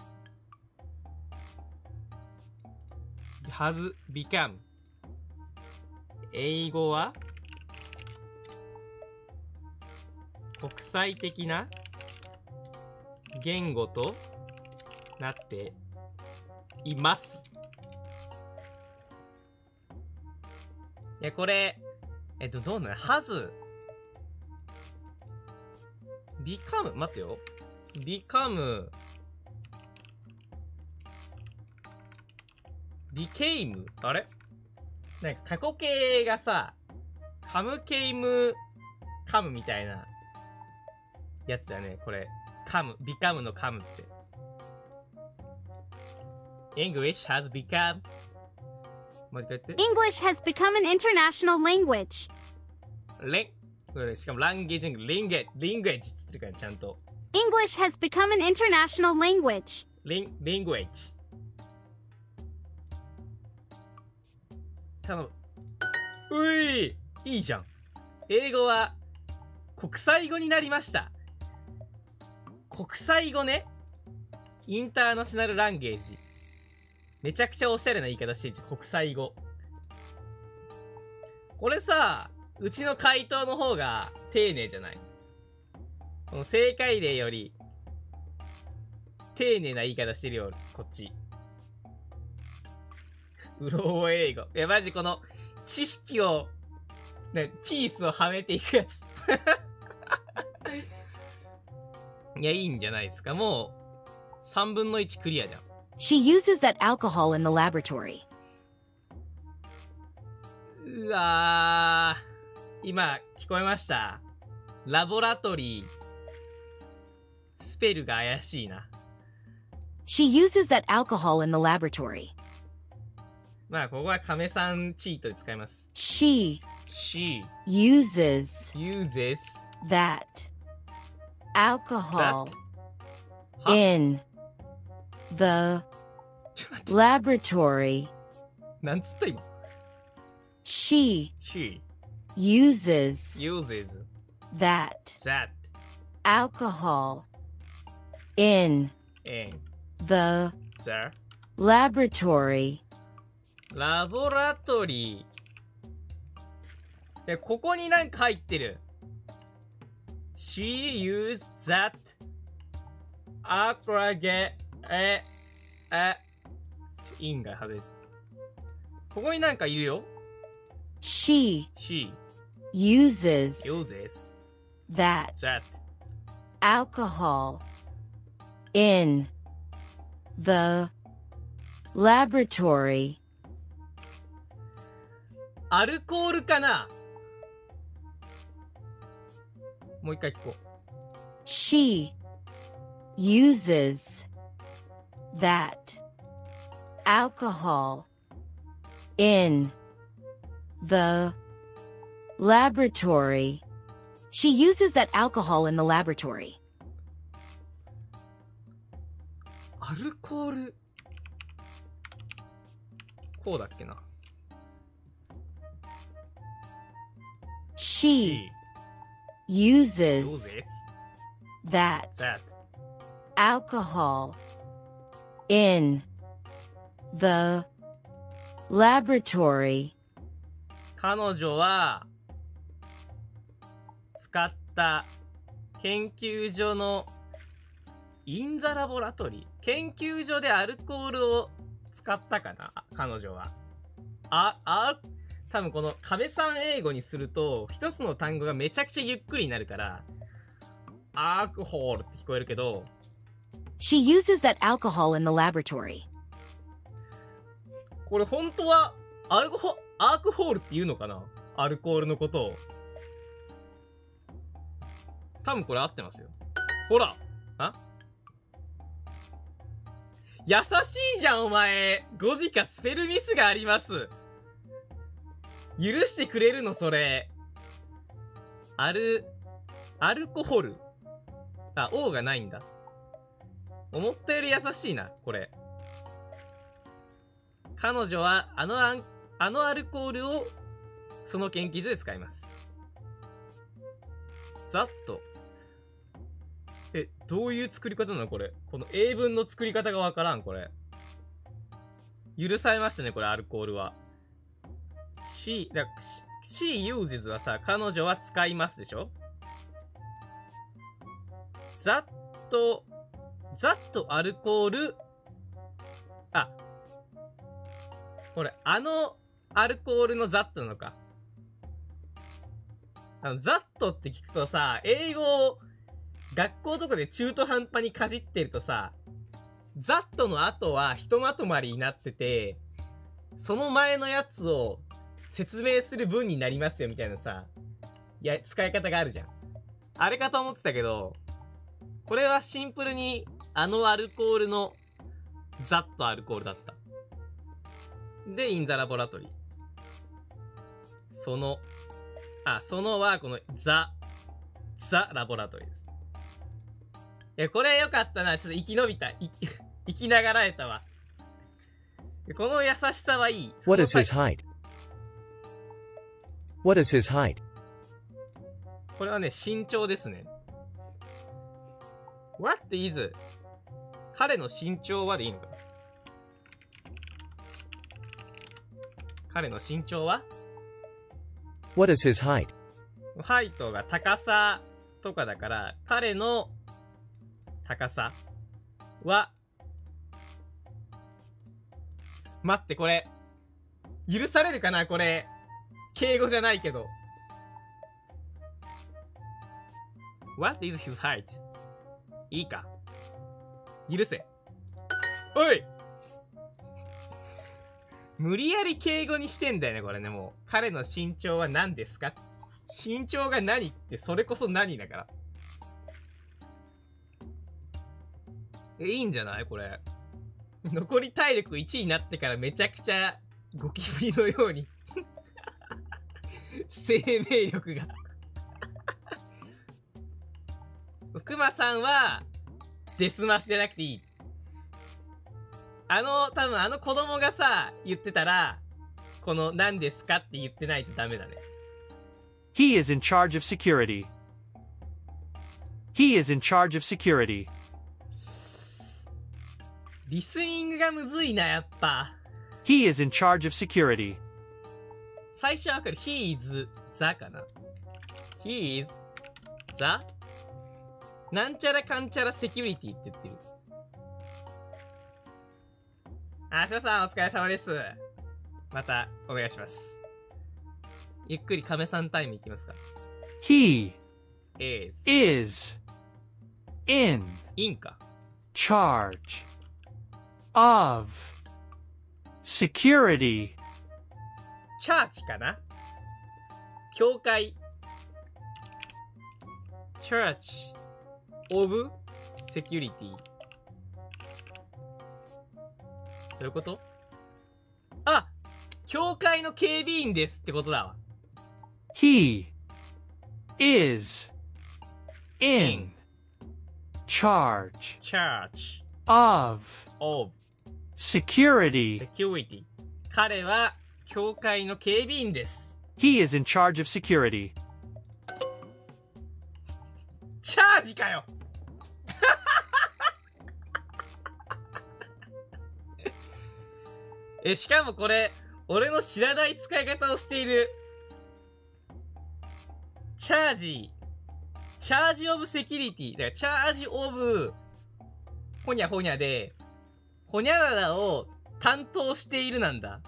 has become 英語は国際的な言語となっています。いや、これ、どうなの？ has become 待ってよ。become became あれなんか過去形がさ、come came come みたいなやつだね、これ。come become の come って。English has become もう一回言って。 English has become an international language. これしかもランゲージ、リンゲージっつってるからちゃんと。 English has become an international language. language。頼む。いいじゃん。英語は国際語になりました。国際語ね。インターナショナルランゲージ。めちゃくちゃおしゃれな言い方してるし、国際語。これさ、うちの回答の方が丁寧じゃない？この正解例より、丁寧な言い方してるよ、こっち。うろ覚え英語。いや、マジこの、知識を、ね、ピースをはめていくやつ。いや、いいんじゃないですか。もう、3分の1クリアじゃん。 She uses that alcohol in the laboratory. うわー。今、聞こえました。ラボラトリー。スペルが怪しいな。 She uses that alcohol in the laboratory. まあ、ここは亀さんチートで使います。 She uses that alcohol that in the laboratory. なんつった今？ She uses that that alcohol in the laboratory. ラボラトリー。ここになんか入ってる。She used that alcohol インが外れてた。ここになんかいるよ。 She uses that alcohol in the laboratory. アルコールかな？もう一回聞こう。 She uses that alcohol in the laboratory. She uses that alcohol in the laboratory. アルコール。こうだっけな。 She uses that alcohol in the laboratory. 彼女は使った研究所のインザラボラトリー。研究所でアルコールを使ったかな彼女は。多分この亀さん英語にすると一つの単語がめちゃくちゃゆっくりになるからアルコールって聞こえるけど She uses that alcohol in the laboratory. これ本当はアークホールって言うのかな、アルコールのことを。多分これ合ってますよ。ほら、優しいじゃんお前。5時かスペルミスがあります。許してくれるのそれ。アルコホル。あ、O がないんだ。思ったより優しいな、これ。彼女はあのアルコールをその研究所で使います。ざっと。どういう作り方なのこれ。この英文の作り方がわからん、これ。許されましたね、これ、アルコールは。she uses はさ、彼女は使いますでしょ。ざっとアルコール、あ、これ、アルコールのざっとなのか。ざっとって聞くとさ、英語を学校とかで中途半端にかじってるとさ、ざっとの後はひとまとまりになってて、その前のやつを説明する文になりますよみたいなさ、使い方があるじゃん。あれかと思ってたけど、これはシンプルにアルコールのざっとアルコールだった。で、インザラボラトリー。そのはこのザラボラトリーです。これよかったな。ちょっと生き延びた。生きながらえたわ。この優しさはいい。 What is his height? What is his height? これはね、身長ですね。What is? 彼の身長はでいいのかな。彼の身長は What is his height? ハイトが高さとかだから、彼の高さは、待って、これ、許されるかなこれ。敬語じゃないけど。What is his height? いいか。許せ。おい無理やり敬語にしてんだよね、これね、もう。彼の身長は何ですか？身長が何ってそれこそ何だから。いいんじゃないこれ。残り体力1位になってからめちゃくちゃゴキブリのように生命力がクマさんはデスマスじゃなくていい。多分子供がさ言ってたらこの何ですかって言ってないとダメだね。 He is in charge of security. He is in charge of security. リスニングがむずいな、やっぱ。 He is in charge of security. 最初はわかる。He is the かな。He is the なんちゃらかんちゃらセキュリティって言ってる。しょさんお疲れ様です。またお願いします。ゆっくり亀さんタイムいきますか。 He is in か charge of security. チャーチかな。教会。Church of Security。どういうこと？あ、教会の警備員ですってことだわ。 He is in charge of security. 彼は教会の警備員です。 He is in charge of security. チャージかよしかもこれ俺の知らない使い方をしている。チャージオブセキュリティだからチャージオブほにゃほにゃでほにゃららを担当しているなんだ。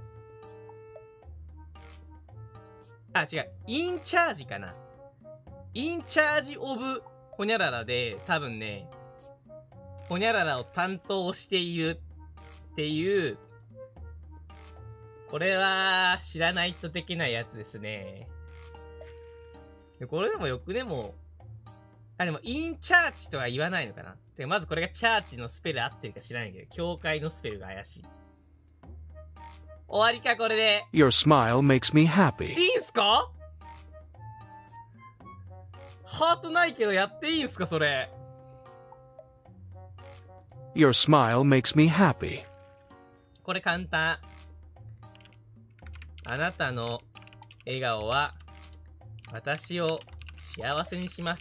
あ、違う。インチャージかな。インチャージオブほにゃららで多分ね、 ほにゃららを担当しているっていう、これは知らない人的なやつですね。これでもよくでも、でも、インチャーチとは言わないのかな。でまずこれがチャーチのスペル合ってるか知らないけど、教会のスペルが怪しい。終わりか、これで。 Your smile makes me happy. いいんすか？ハートないけどやっていいんすか、それ。 Your smile makes me happy. これ簡単。あなたの笑顔は私を幸せにします。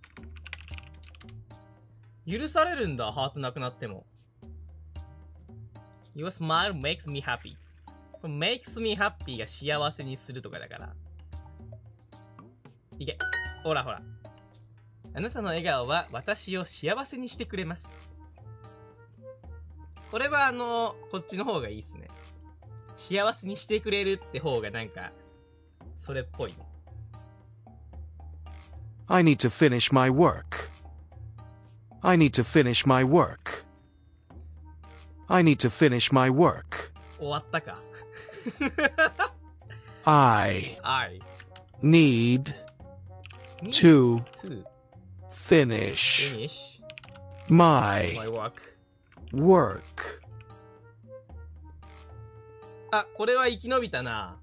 許されるんだ、ハートなくなっても。Your smile makes me happy. makes me happy が幸せにするとかだから。いけ。ほらほら。あなたの笑顔は私を幸せにしてくれます。これはこっちの方がいいっすね。幸せにしてくれるって方がなんか、それっぽいね。 I need to finish my work. I need to finish my work. I need to finish my work. 終わったか。 I need to finish my work. あ、これは生き延びたな。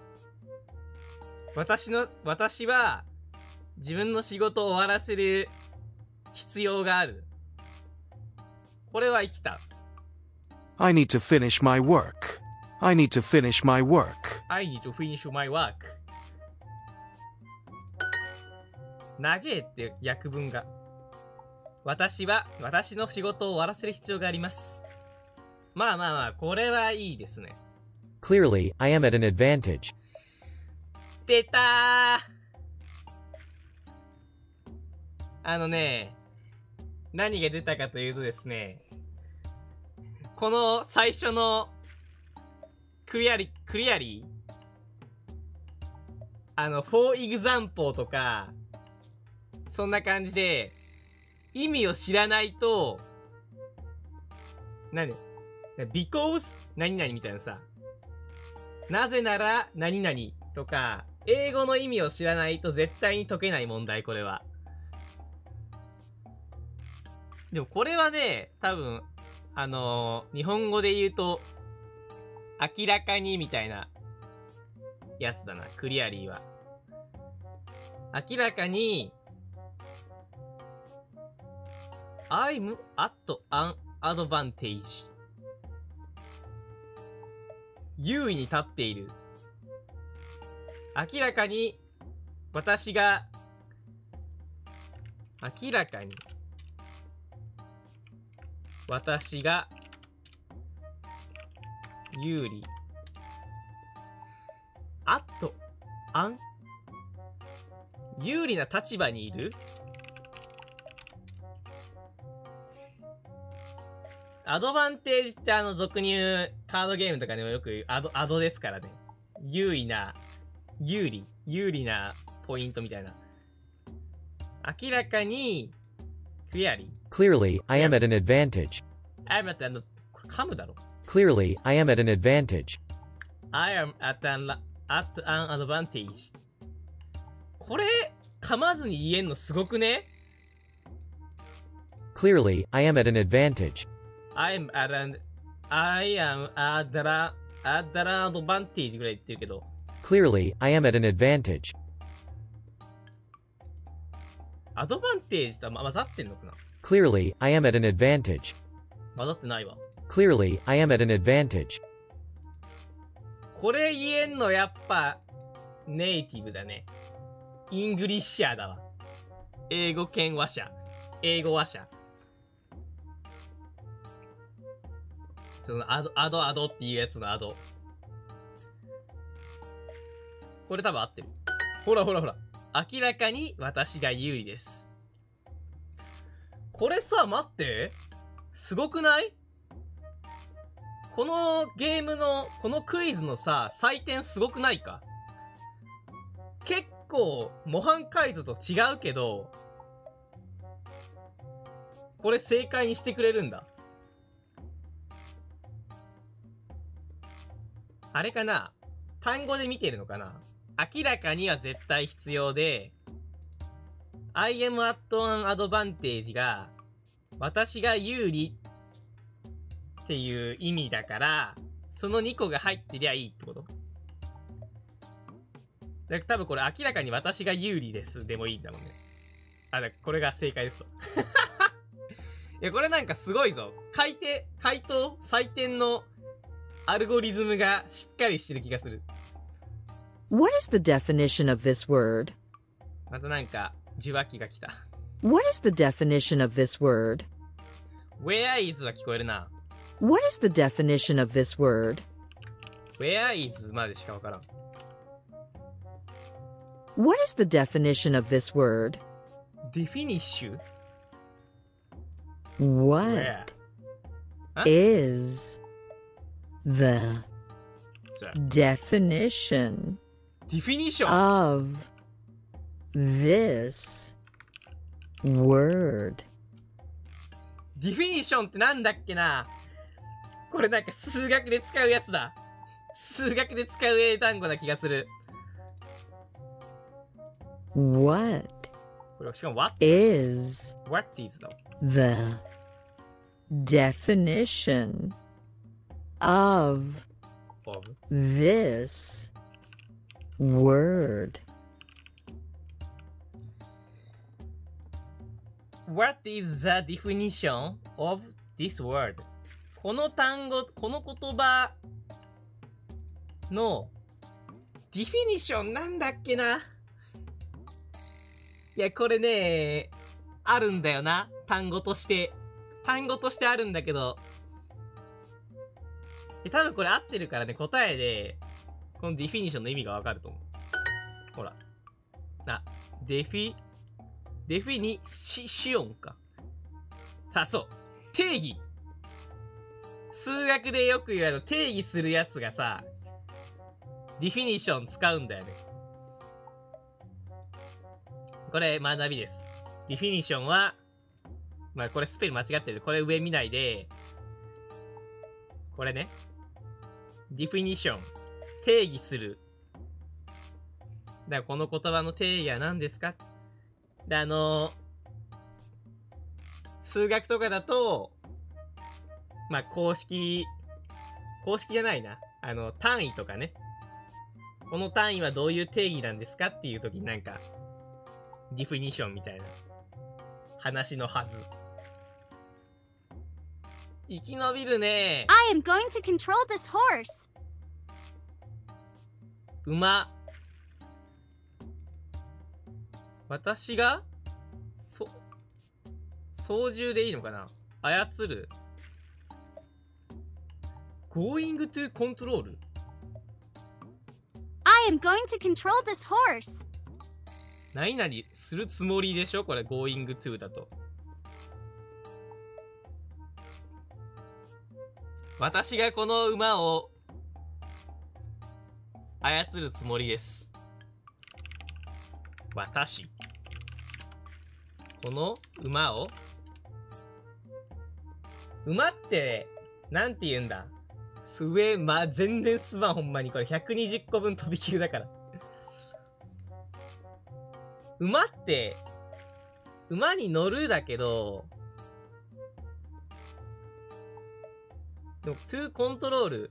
私は自分の仕事を終わらせる必要がある。これは生きた。 I need to finish my work. I need to finish my work. I need to finish my work. 長えって訳文が。私は私の仕事を終わらせる必要があります。まあまあまあ、これはいいですね。 Clearly, I am at an advantage. 出たー。何が出たかというとですね、この最初のクリアリーfor example とか、そんな感じで、意味を知らないと、because 何々みたいなさ、なぜなら何々とか、英語の意味を知らないと絶対に解けない問題、これは。でもこれはね、多分、日本語で言うと、明らかにみたいなやつだな、クリアリーは。明らかに、I'm at an advantage. 優位に立っている。明らかに、私が有利。有利な立場にいる？アドバンテージって俗に言うカードゲームとかでもよく言うアドですからね。有利なポイントみたいな。明らかに、 Clearly, I am at an advantage. I'm at an... これ噛むだろ。 Clearly, I am at an advantage. I am at an advantage. これ、噛まずに言えんのすごくね？ Clearly, I am at an advantage. I am at an advantage ぐらい言ってるけど。 Clearly, I am at an advantage. アドバンテージと混ざってんのかな？ Clearly, I am at an advantage. 混ざってないわ。 Clearly, I am at an advantage. これ言えんのやっぱネイティブだね。イングリッシャーだわ。英語圏話者。英語話者。そのアドっていうやつのアド。これ多分合ってる。ほら。明らかに私が有利です。これさ、待って。すごくない？このゲームの、このクイズのさ、採点すごくないか？結構、模範解答と違うけど、ここれ正解にしてくれるんだ。あれかな、単語で見てるのかな。明らかには絶対必要で、I am at an advantage が、私が有利っていう意味だから、その2個が入ってりゃいいってこと？だから多分これ明らかに私が有利ですでもいいんだもんね。あ、だからこれが正解です。いや、これなんかすごいぞ。回答、採点のアルゴリズムがしっかりしてる気がする。 What is the definition of this word? またなんか、受話器が来た。 What is the definition of this word? Where is は聞こえるな。 What is the definition of this word? Where is までしかわからん。 What is the definition of this word? Definition? What is the definition of this word? ディフィニションってなんだっけな。これなんか数学で使うやつだ。数学で使う英単語な気がする。 What これしかも What is the definition of this word? What is the definition of this word? この単語、この言葉のディフィニションなんだっけな。いや、これね、あるんだよな。単語として。単語としてあるんだけど。多分これ合ってるからね、答えで、このディフィニションの意味がわかると思う。ほら。デフィニシオンか。さあ、そう。定義。数学でよく言われる定義するやつがさ、ディフィニション使うんだよね。これ学びです。ディフィニションは、まあこれスペル間違ってる。これ上見ないで、これね。ディフィニション。定義する。だからこの言葉の定義は何ですか？で、数学とかだと、まあ公式じゃないな。単位とかね。この単位はどういう定義なんですかっていう時になんか、ディフィニションみたいな話のはず。生き延びるね。 I am going to control this horse. 馬。私が操縦でいいのかな？操る。going to control? I am going to control this horse. 何々するつもりでしょこれ going to だと。私がこの馬を操るつもりです。私。この馬を馬って、なんて言うんだ？全然すまん、ほんまに。これ120個分飛び級だから。馬って、馬に乗るだけど、でも、to control。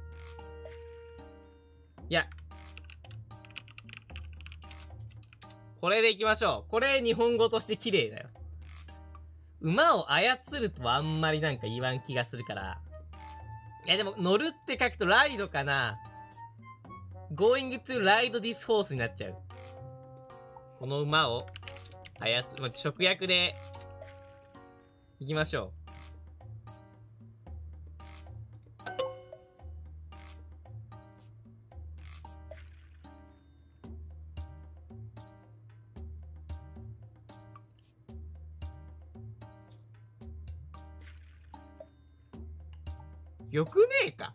いや。これでいきましょう。これ日本語として綺麗だよ。馬を操るとはあんまりなんか言わん気がするから。いやでも、乗るって書くとライドかな。going to ride this horse になっちゃう。この馬を操る。直訳で、いきましょう。よくねえか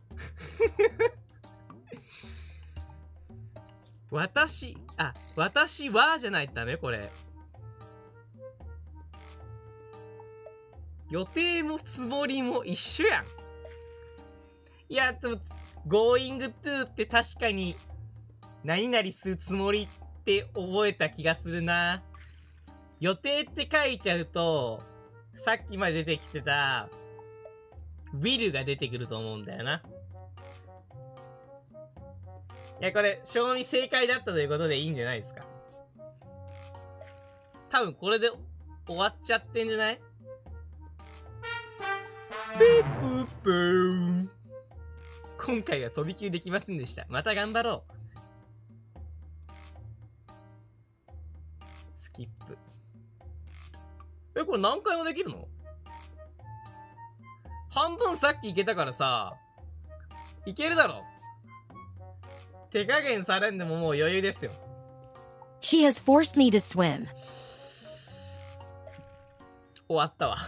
私はじゃないとダメこれ。 予定もつもりも一緒やん。いや、でも、going to って確かに、何々するつもりって覚えた気がするな。予定って書いちゃうと、さっきまで出てきてた、will が出てくると思うんだよな。いや、これ、正味正解だったということでいいんじゃないですか。多分これで終わっちゃってんじゃない？ペッププーン。今回は飛び級できませんでした。また頑張ろう。スキップ。これ何回もできるの？半分さっきいけたからさ、いけるだろ。手加減されんでももう余裕ですよ。 She has forced me to swim. 終わったわ。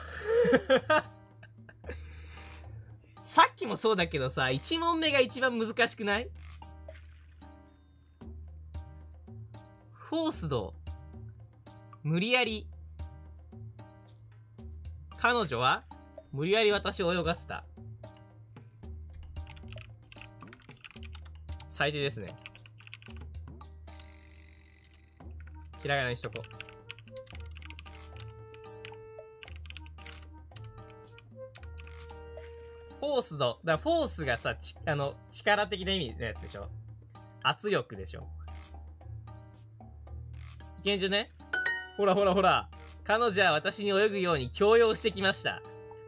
さっきもそうだけどさ、1問目が一番難しくない？フォースド。無理やり。彼女は無理やり私を泳がせた。最低ですね。ひらがなにしとこう。フォースド。だからフォースがさ、力的な意味のやつでしょ。圧力でしょ。いけんじゃね？ほらほらほら。彼女は私に泳ぐように強要してきました。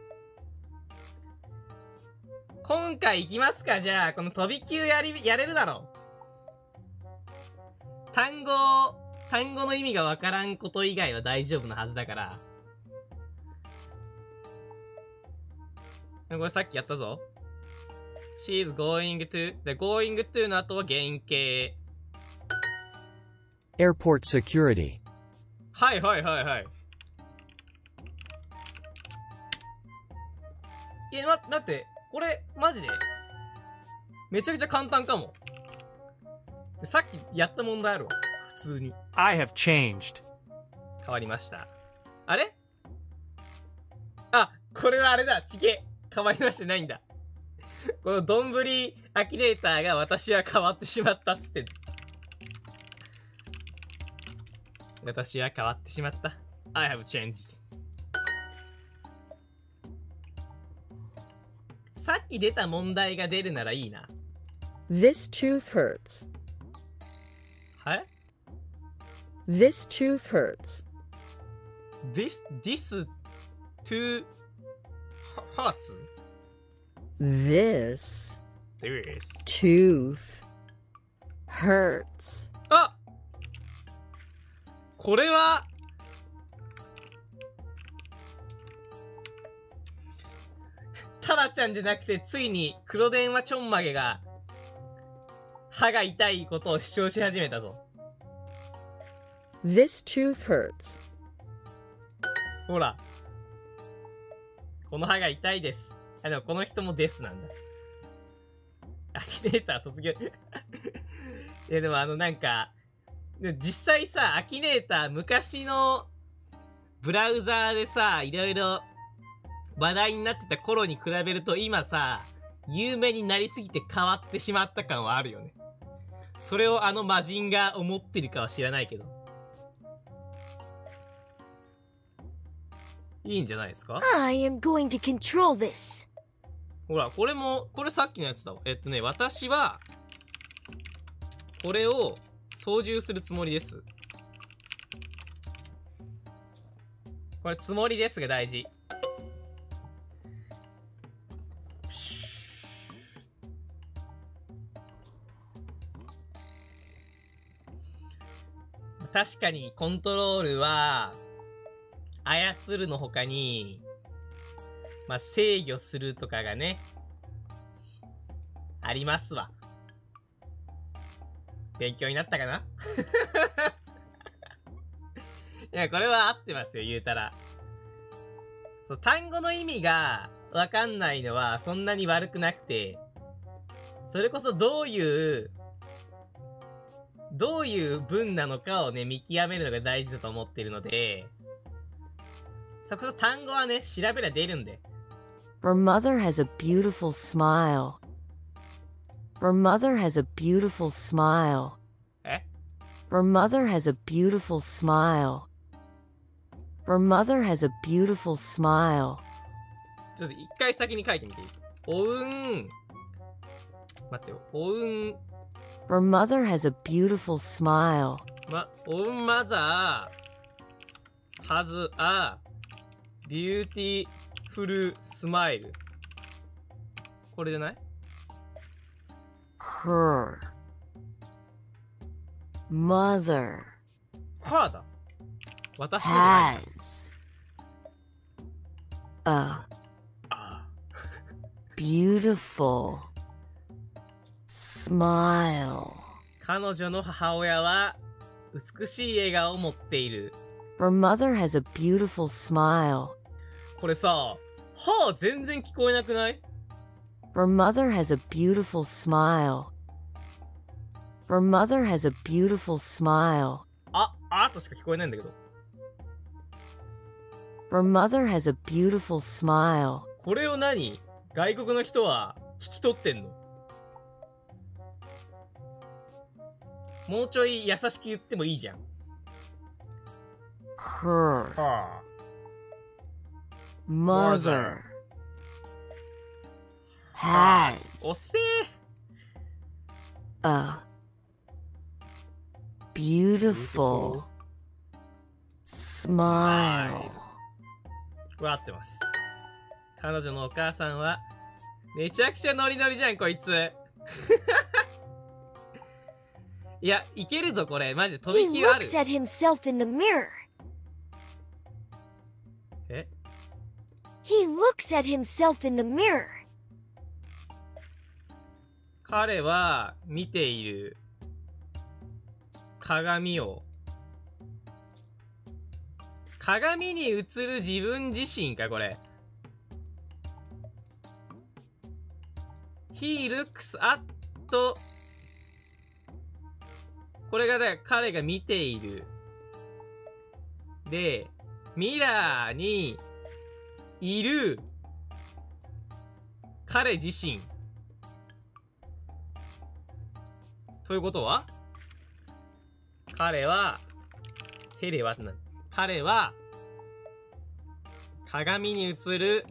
今回行きますか？じゃあ、この飛び級やれるだろう。単語の意味がわからんこと以外は大丈夫なはずだから。これさっきやったぞ。She's going to. で、going to の後は原型。 Airport security. はいはいはいはい。待って。これ、マジでめちゃくちゃ簡単かも。さっきやった問題あるわ。普通に。 I have changed. 変わりました。あれ？あ、これはあれだ。ちげ。変わりましてないんだ。このどんぶりアキネーターが私は変わってしまったっつってん。私は変わってしまった。I have changed. さっき出た問題が出るならいいな。 This tooth hurts. はい？ This tooth hurts. This tooth hurts? This This tooth hurts. あ！これはタラちゃんじゃなくて、ついに黒電話ちょんまげが歯が痛いことを主張し始めたぞ。 This tooth hurts. ほら。この歯が痛いです。あ、でもこの人もですなんだ。アキネーター卒業。いやでもなんか、実際さ、アキネーター昔のブラウザーでさ、いろいろ話題になってた頃に比べると今さ、有名になりすぎて変わってしまった感はあるよね。それを魔人が思ってるかは知らないけど。いいんじゃないですか？ I am going to control this. ほら、これさっきのやつだわ。私は、これを操縦するつもりです。これ、つもりですが大事。確かに、コントロールは、操るの他に、まあ、制御するとかがね、ありますわ。勉強になったかな？いや、これは合ってますよ、言うたら。そう、単語の意味がわかんないのはそんなに悪くなくて、それこそどういう文なのかをね、見極めるのが大事だと思ってるので、 そこそ単語はね、調べりゃ出るんで。 Her mother has a beautiful smile. Her mother has a beautiful smile. え Her mother has a beautiful smile. Her mother has a beautiful smile. ちょっと一回先に書いてみていい？おうん待ってよ。おうん Her mother has a beautiful smile. おうんマザー has a beautiful smile。これじゃない？ Her mother her だ。私じゃない。 has a beautiful smile. 彼女の母親は美しい笑顔を持っている。 Her mother has a beautiful smile. これさ、はあ全然聞こえなくない？ Her mother has a beautiful smile. Her mother has a beautiful smile. あとしか聞こえないんだけど。 Her mother has a beautiful smile. これを何？外国の人は聞き取ってんの？もうちょい優しく言ってもいいじゃん。 Her mother has おせー a beautiful smile. これ合ってます。彼女のお母さんはめちゃくちゃノリノリじゃんこいつ。いや、いけるぞこれ。マジで飛び He 級ある。 looks at himself in the mirror. え He looks at himself in the mirror. 彼は見ている鏡を。鏡に映る自分自身かこれ。He looks at これがだから彼が見ている。で、ミラーにいる彼自身。ということは彼は、ヘレはってなる。彼は鏡に映る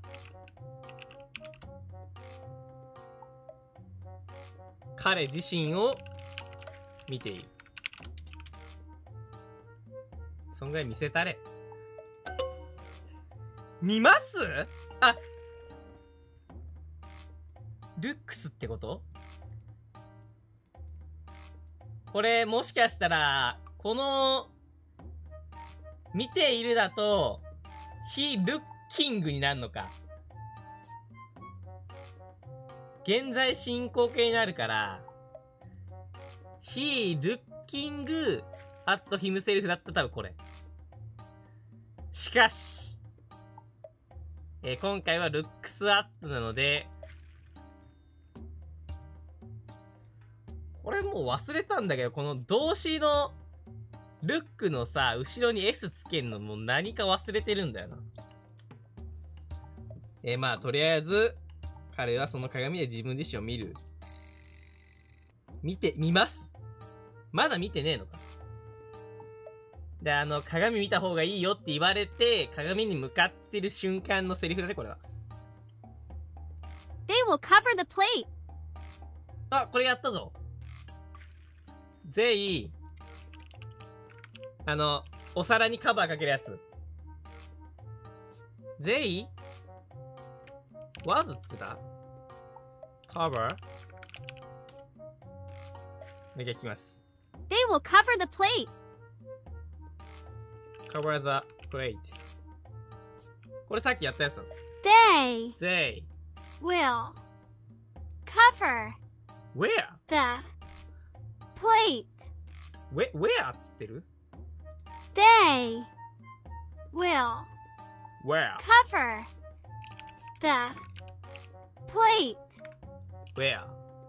彼自身を見ている。そんぐらい見せたれ。見ます？あ、ルックスってこと？これもしかしたらこの見ているだと He looking になるのか。現在進行形になるからHe looking at himself だったら多分これ。しかし、今回は looks at なので、これもう忘れたんだけど、この動詞の look のさ、後ろに s つけんのもう何か忘れてるんだよな。まあとりあえず、彼はその鏡で自分自身を見る。見ます。まだ見てねえのか。で、鏡見た方がいいよって言われて、鏡に向かってる瞬間のセリフだね、これは。 They will cover the plate. あ、これやったぞ。They、お皿にカバーかけるやつ。They was っつってた ?cover? もう一回聞きます。 They will cover the plate. Cover the plate. これさっきやったやつだ。 They They will cover Where? the plate. Where? っつってる They will Where? cover the plate. Where?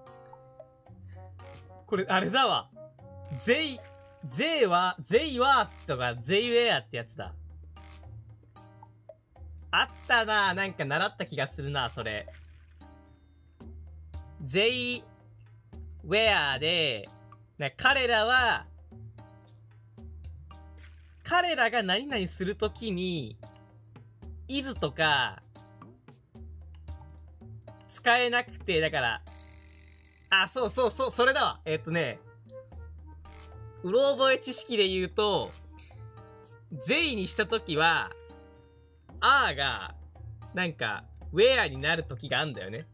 これあれだわ。They はとか They were ってやつだ。 あったな。なんか習った気がするな、それ。They were で、彼らが何々するときに、is とか、使えなくて、だから、あ、そう、それだわ。うろ覚え知識で言うと、they にしたときは、are が、なんか、where になるときがあんだよね。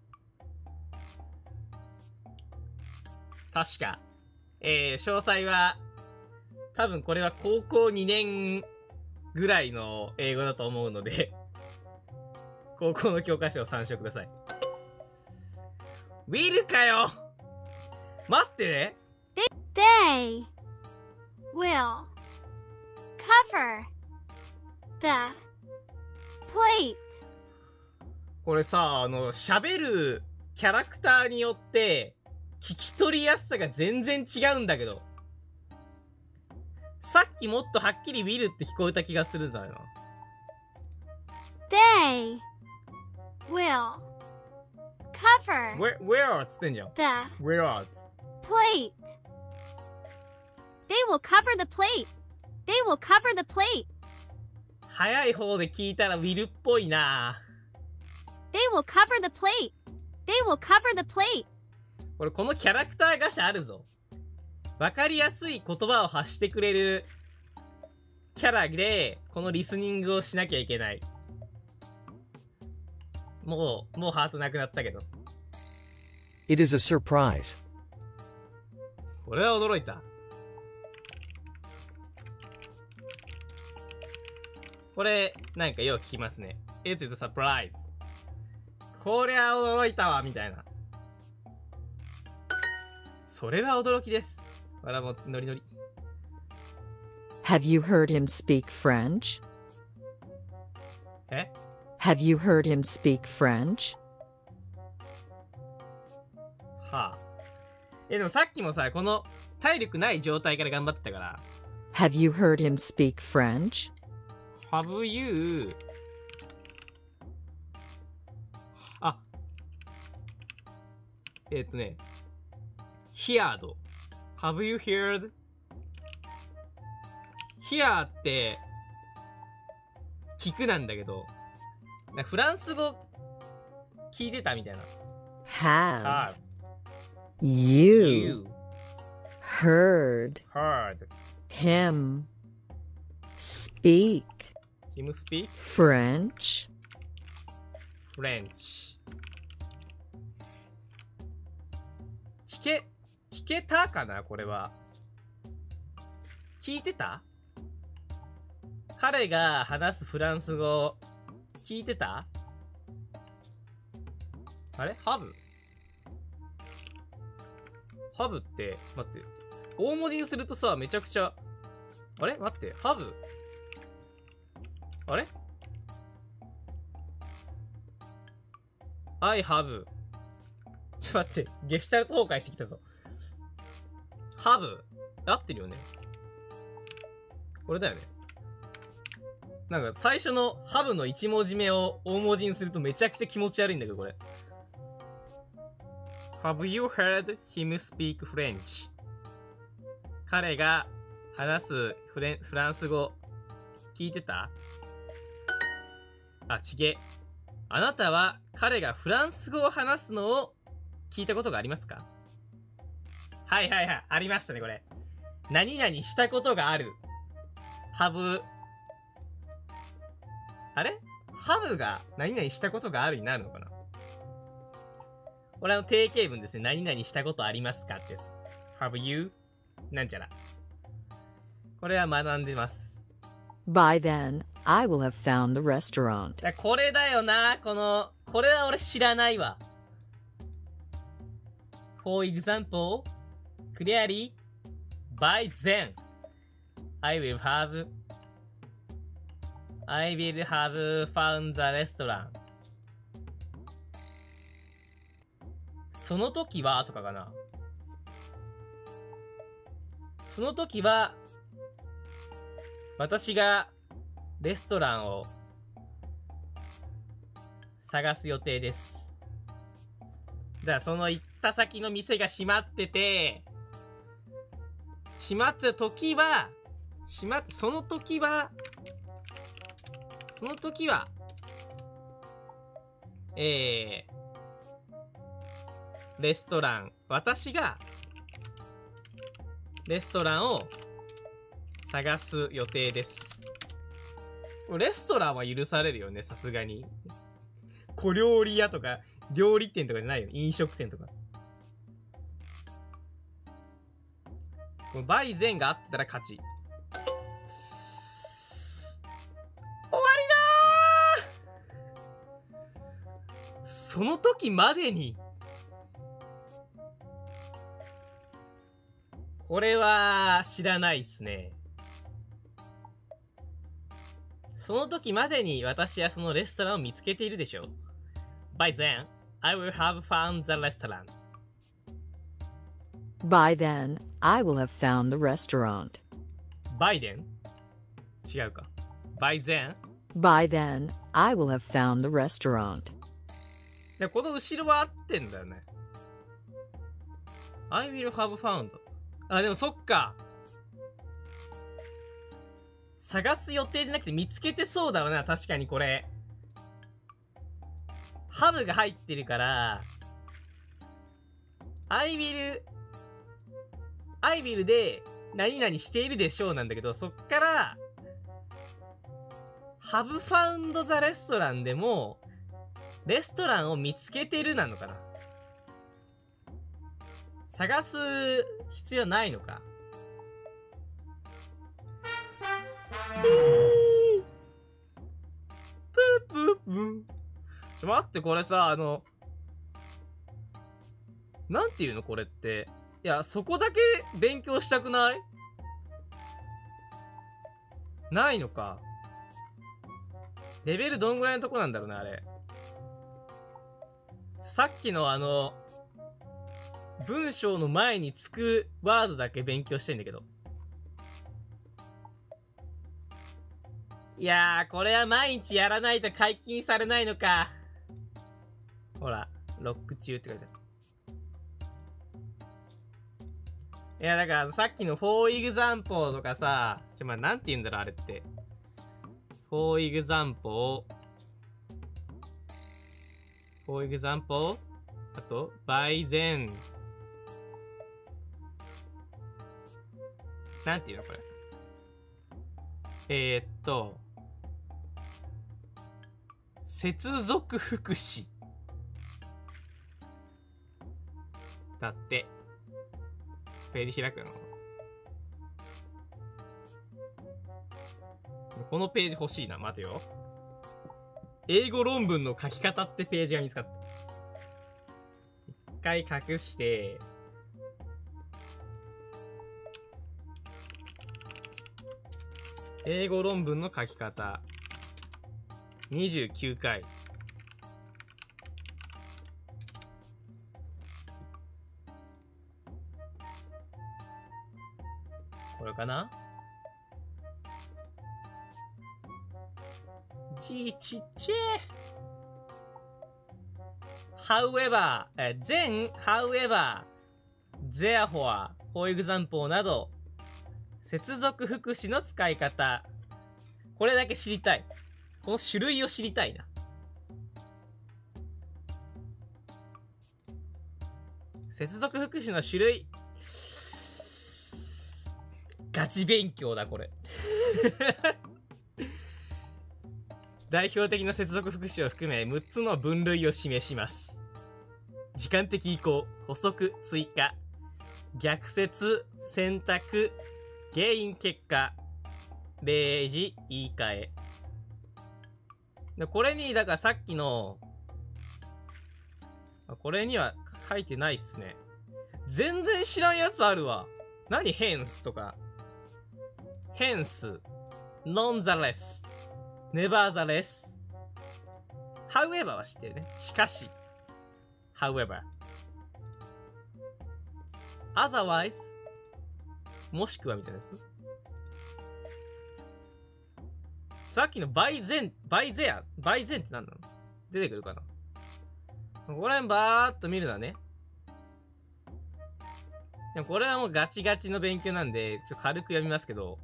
確か。詳細は、多分これは高校2年ぐらいの英語だと思うので、高校の教科書を参照ください。ウィルかよ。待ってね。 They will cover the plate. これさ、喋るキャラクターによって、聞き取りやすさが全然違うんだけど。さっきもっとはっきり will って聞こえた気がするんだよな。 They will cover where っつってんじゃん。 the where っつって。 plate. They will cover the plate. They will cover the plate. 早い方で聞いたら will っぽいな。 They will cover the plate. They will cover the plate. これこのキャラクターガシャあるぞ。わかりやすい言葉を発してくれるキャラで、このリスニングをしなきゃいけない。もうハートなくなったけど。 It is a surprise. これは驚いた。これ、なんかよく聞きますね。It is a surprise. こりゃ驚いたわ、みたいな。それは驚きです。わらもノリノリ。 Have you heard him speak French? え Have you heard him speak French? はあ。でもさっきもさ、この体力ない状態から頑張ってたから。 Have you heard him speak French? Have you... あ。heard. Have you heard? hear って、聞くなんだけど、フランス語聞いてたみたいな。 Have you heard him speak French? French. 聞けたかなこれは。聞いてた？彼が話すフランス語、聞いてた？あれ？ハブ？ハブって、待って。大文字にするとさ、めちゃくちゃ、あれ？待って、ハブ？あれ？ I have ちょっと待って、ゲシュタルト崩壊してきたぞ。ハブ合ってるよね。これだよね。なんか最初のハブの1文字目を大文字にするとめちゃくちゃ気持ち悪いんだけど、これ。Have you heard him speak French? 彼が話すフランス語聞いてた？あ、ちげ。あなたは彼がフランス語を話すのを聞いたことがありますか？はいはいはい、ありましたね、これ。何々したことがある。have あれ？ハブが何々したことがあるになるのかな？これ定型文ですね。何々したことありますかってやつ。Have you? なんちゃら。これは学んでます。 By then, I will have found the restaurant. これだよな。これは俺知らないわ。For example, clearly, by then, I will have found the restaurant. その時はとかかな。その時は、私がレストランを探す予定です。だからその行った先の店が閉まってて、閉まってた時は、その時は、レストラン、私が、レストランを探す予定です。レストランは許されるよね、さすがに。小料理屋とか、料理店とかじゃないよ。飲食店とか。このバイゼンがあってたら勝ち。終わりだー！その時までに。これは知らないっすね。その時までに私はそのレストランを見つけているでしょう。By then, I will have found the restaurant. By then, I will have found the restaurant. By then? 違うか。By then? By then, I will have found the restaurant. でこの後ろは合ってんだよね。I will have found. あ、でもそっか。探す予定じゃなくて見つけてそうだよな、確かにこれ。ハブが入ってるから、I will で何々しているでしょうなんだけど、そっから、have found the restaurant でも、レストランを見つけてるなのかな。探す必要ないのか。プープープー。待って、これさ、なんていうのこれって。いや、そこだけ勉強したくない？ないのか。レベルどんぐらいのとこなんだろうな、あれ。さっきの文章の前につくワードだけ勉強してんだけど。いやー、これは毎日やらないと解禁されないのか。ほら、ロック中って書いてある。いや、だからさっきのfor exampleとかさ、なんて言うんだろう、あれって。for example、あと、by then。なんていうのこれ。接続福祉。だって。ページ開くの。このページ欲しいな。待てよ。英語論文の書き方ってページが見つかった。一回隠して、英語論文の書き方。29回。これかな？ちっちゃい。however, then, however, therefore, for example など、接続副詞の使い方。これだけ知りたい。この種類を知りたいな。接続副詞の種類。ガチ勉強だ、これ。代表的な接続副詞を含め6つの分類を示します。時間的移行、補足、追加、逆接、選択、原因、結果、例示、言い換え。これに、だからさっきの、これには書いてないっすね。全然知らんやつあるわ。何henceとか。hence, nonetheless, nevertheless, however は知ってるね。しかし、however, otherwise, もしくはみたいなやつ。さっきのby thenって何なの？ 出てくるかな。ここら辺バーっと見るのはね。でもこれはもうガチガチの勉強なんで、ちょっと軽く読みますけど。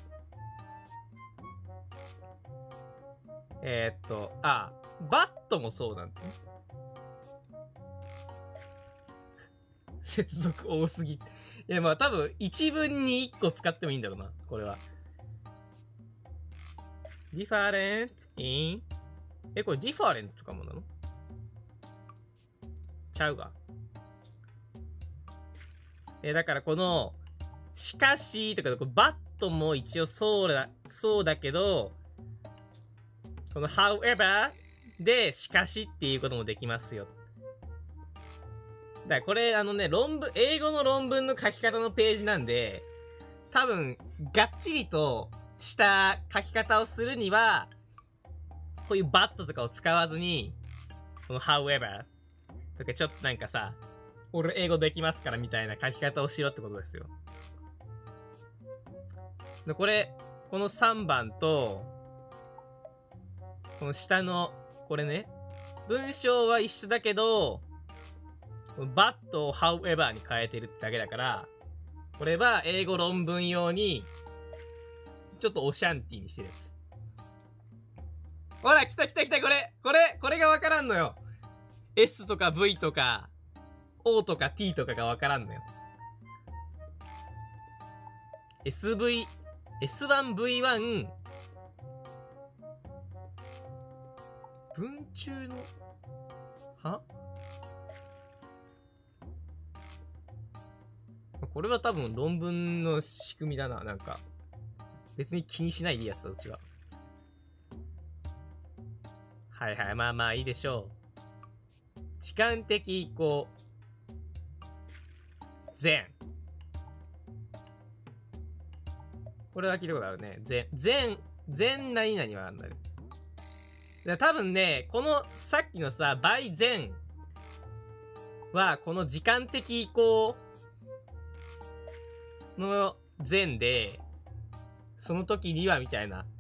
バットもそうなんだね。接続多すぎ。いや、まあ多分1分に1個使ってもいいんだろうな、これは。different in これ different とかもなの？ちゃうが。だからこの、しかしとか、バットも一応そうだけど、この however でしかしっていうこともできますよ。だからこれ英語の論文の書き方のページなんで、多分、がっちりとした書き方をするには、こういうバットとかを使わずに、この however とかちょっとなんかさ、俺英語できますからみたいな書き方をしろってことですよ。で、この3番と、この下の、これね、文章は一緒だけど、バットを however に変えてるだけだから、これは英語論文用に、ちょっとオシャンティーにしてるやつ。ほら、来た、これがわからんのよ。S とか V とか、O とか T とかがわからんのよ。S1V1、文中の、は？これは多分論文の仕組みだな、なんか。別に気にしないでいいやつだ、うちは。はいはい、まあまあいいでしょう。時間的移行。全。これは聞いたことあるね。全何々はあんだよ。多分ね、このさっきのさ、by 全は、この時間的移行の全で、その時にはみたいな。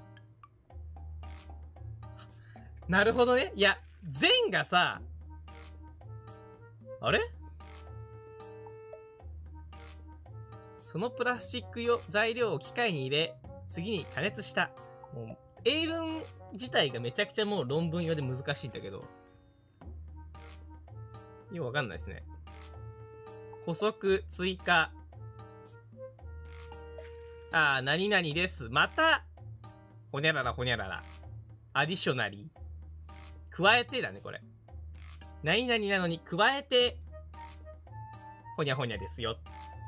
なるほどね。いや、全がさ、あれ？そのプラスチック材料を機械に入れ、次に加熱した。もう英文自体がめちゃくちゃもう論文用で難しいんだけど。よくわかんないですね。補足、追加。何々です。また、ほにゃららほにゃらら。アディショナリー。加えてだね、これ。何々なのに加えて、ほにゃほにゃですよ。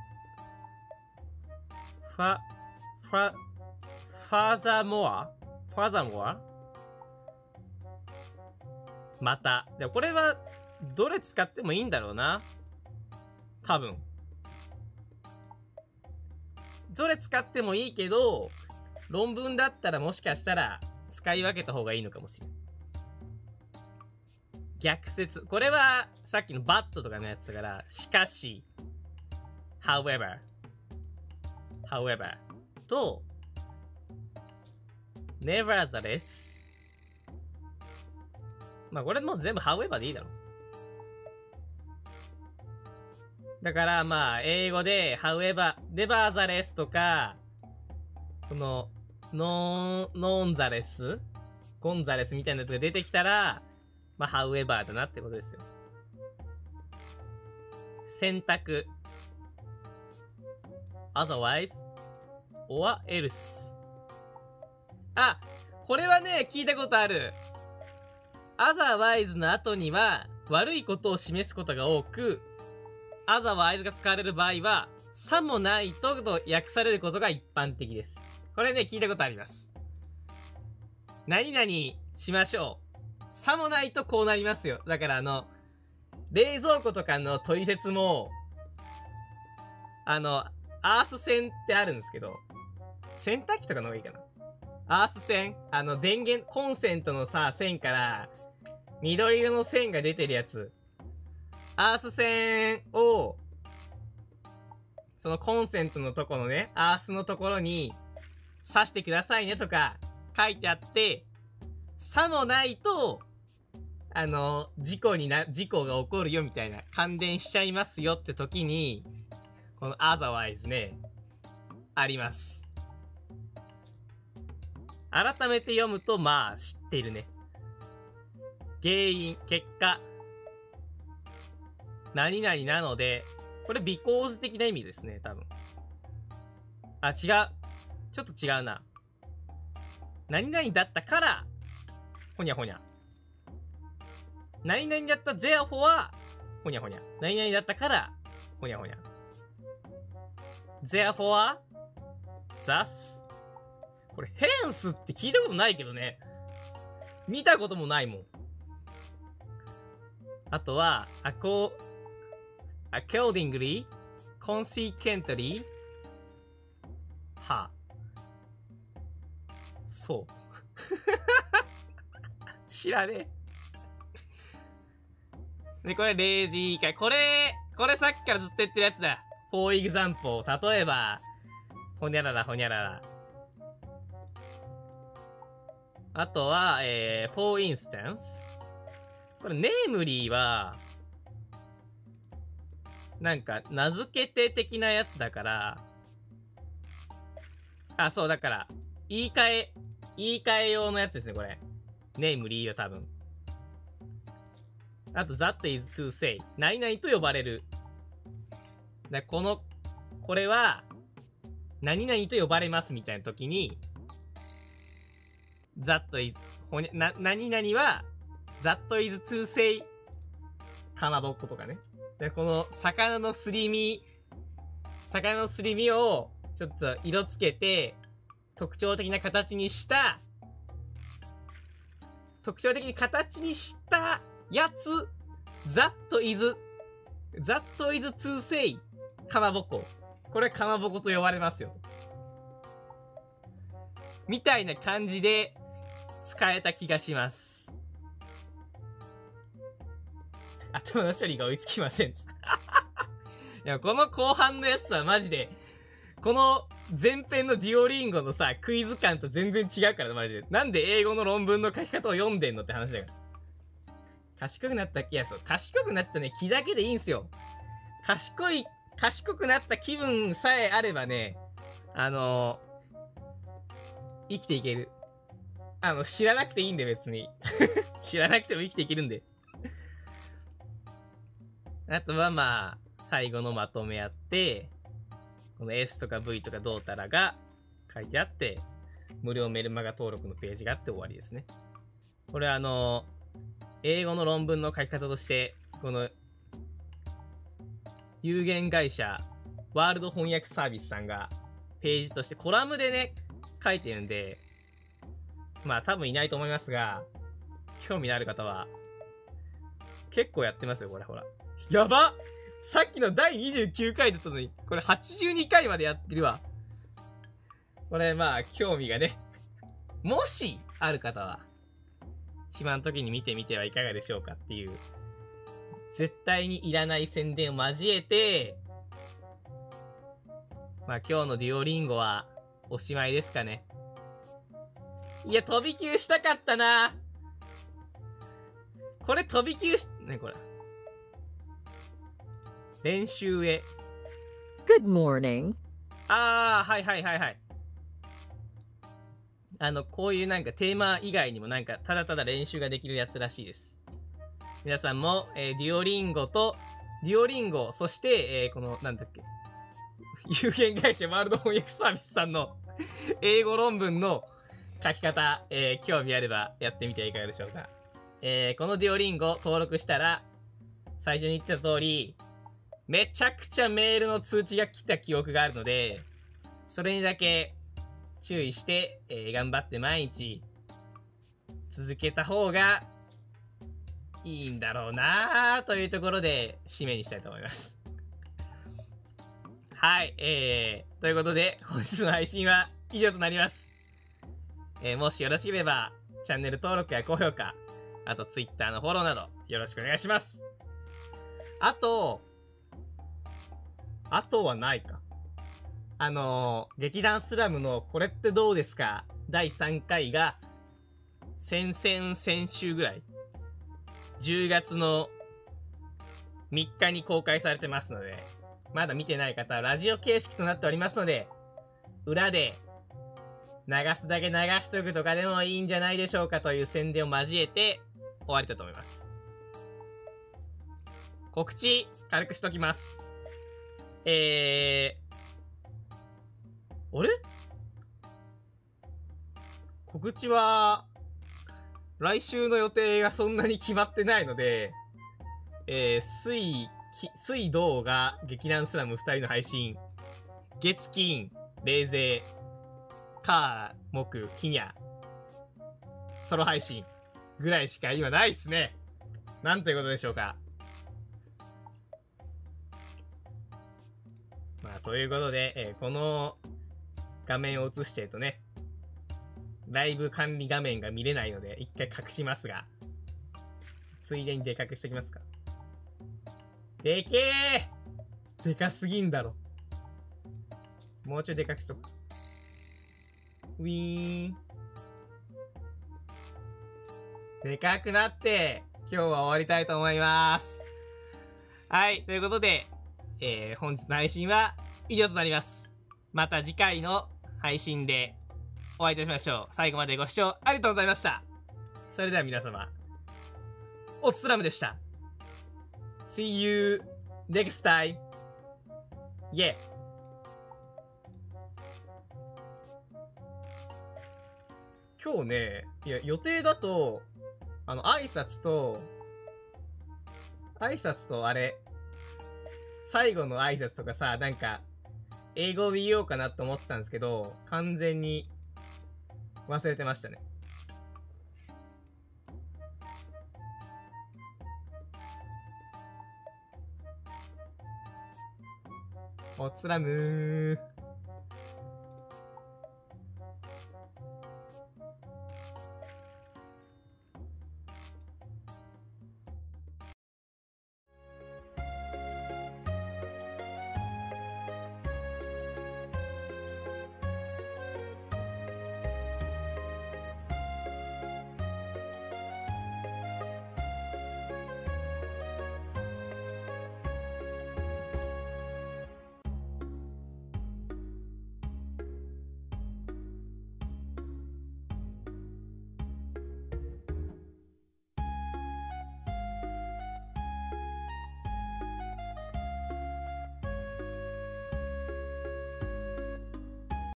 ファーザーモアまた。でもこれは、どれ使ってもいいんだろうな。多分。どれ使ってもいいけど、論文だったらもしかしたら使い分けた方がいいのかもしれない。逆説。これはさっきのバットとかのやつだから、しかし、however と、nevertheless。まあこれもう全部 however でいいだろ。だからまあ英語で however、nevertheless とか、このノンザレスゴンザレスみたいなやつが出てきたら、まあ however だなってことですよ。選択。otherwise or else。これはね、聞いたことある。otherwise の後には悪いことを示すことが多く、otherwise が使われる場合は、さもないと訳されることが一般的です。これね、聞いたことあります。何々しましょう。さもないとこうなりますよ。だから冷蔵庫とかの取説も、アース線ってあるんですけど、洗濯機とかの方がいいかな。アース線電源、コンセントのさ、線から、緑色の線が出てるやつ。アース線を、そのコンセントのとこのね、アースのところに、挿してくださいねとか、書いてあって、さもないと、 事故が起こるよみたいな、感電しちゃいますよって時に、この otherwise ね、あります。改めて読むと、まあ、知っているね。原因、結果、何々なので、これ because 的な意味ですね、多分。あ、違う。ちょっと違うな。何々だったから、ほにゃほにゃ。何々だった therefore は、ほにゃほにゃ。何々だったから、ほにゃほにゃ。therefore は、thus。これ、hence って聞いたことないけどね。見たこともないもん。あとは、accordingly, consequently, は。そう。知らねえ。で、これ、例示か。これさっきからずっと言ってるやつだ。for example。例えば、ほにゃららほにゃらら。あとは、for instance。これ、namely は、なんか、名付けて的なやつだから、あ、そう、だから、言い換え用のやつですね、これ。namely は多分。あと、that is to say。何々と呼ばれる。これは、何々と呼ばれますみたいな時に、that is、何々は、that is to say、かまぼっことかね。で、この、魚のすり身を、ちょっと色つけて、特徴的に形にしたやつ、that is to say かまぼこ。これかまぼこと呼ばれますよ。みたいな感じで使えた気がします。頭の処理が追いつきません。いや、この後半のやつはマジで、この前編のデュオリンゴのさ、クイズ感と全然違うから、マジで。なんで英語の論文の書き方を読んでんのって話だから。賢くなったね、気だけでいいんすよ。賢くなった気分さえあればね、生きていける。知らなくていいんで別に。知らなくても生きていけるんで。あとはまあ、最後のまとめやって、この S とか V とかどうたらが書いてあって、無料メルマガ登録のページがあって終わりですね。これ英語の論文の書き方として、この、有限会社、ワールド翻訳サービスさんが、ページとしてコラムでね、書いてるんで、まあ多分いないと思いますが、興味のある方は、結構やってますよ、これほら。やば！さっきの第29回だったのに、これ82回までやってるわ。これまあ、興味がね、もしある方は、暇の時に見てみてはいかがでしょうかっていう、絶対にいらない宣伝を交えて、まあ今日のデュオリンゴはおしまいですかね。いや、飛び級したかったな。これ飛び級ね、これ。練習へ。 Good morning. はいはいはいはい。こういうなんかテーマ以外にもなんかただただ練習ができるやつらしいです。皆さんも、デュオリンゴ、そして、この、なんだっけ。有限会社ワールド翻訳サービスさんの英語論文の書き方、興味あればやってみてはいかがでしょうか。このデュオリンゴ登録したら、最初に言った通り、めちゃくちゃメールの通知が来た記憶があるので、それにだけ注意して、頑張って毎日続けた方がいいんだろうなというところで締めにしたいと思います。はい、ということで本日の配信は以上となります。もしよろしければチャンネル登録や高評価、あと Twitter のフォローなどよろしくお願いします。あとはないか。劇団スラムのこれってどうですか第3回が先週ぐらい 10月の3日に公開されてますので、まだ見てない方はラジオ形式となっておりますので、裏で流すだけ流しとくとかでもいいんじゃないでしょうかという宣伝を交えて終わりたいと思います。告知軽くしときます。あれ？告知は来週の予定がそんなに決まってないので、水土が劇団スラム2人の配信、月金冷勢火木金夜ソロ配信ぐらいしか今ないっすね。なんということでしょうか。まあということで、この画面を映してるとね、ライブ管理画面が見れないので一回隠しますが、ついでにでかくしておきますか。でけー！でかすぎんだろ。もうちょいでかくしとく。ウィーン。でかくなって、今日は終わりたいと思います。はい、ということで、本日の配信は以上となります。また次回の配信でお会いいたしましょう。最後までご視聴ありがとうございました。それでは皆様、おつスラムでした。See you next time. Yeah. 今日ね、いや、予定だと、挨拶とあれ、最後の挨拶とかさ、なんか、英語で言おうかなと思ってたんですけど、完全に忘れてましたね。おつらむー。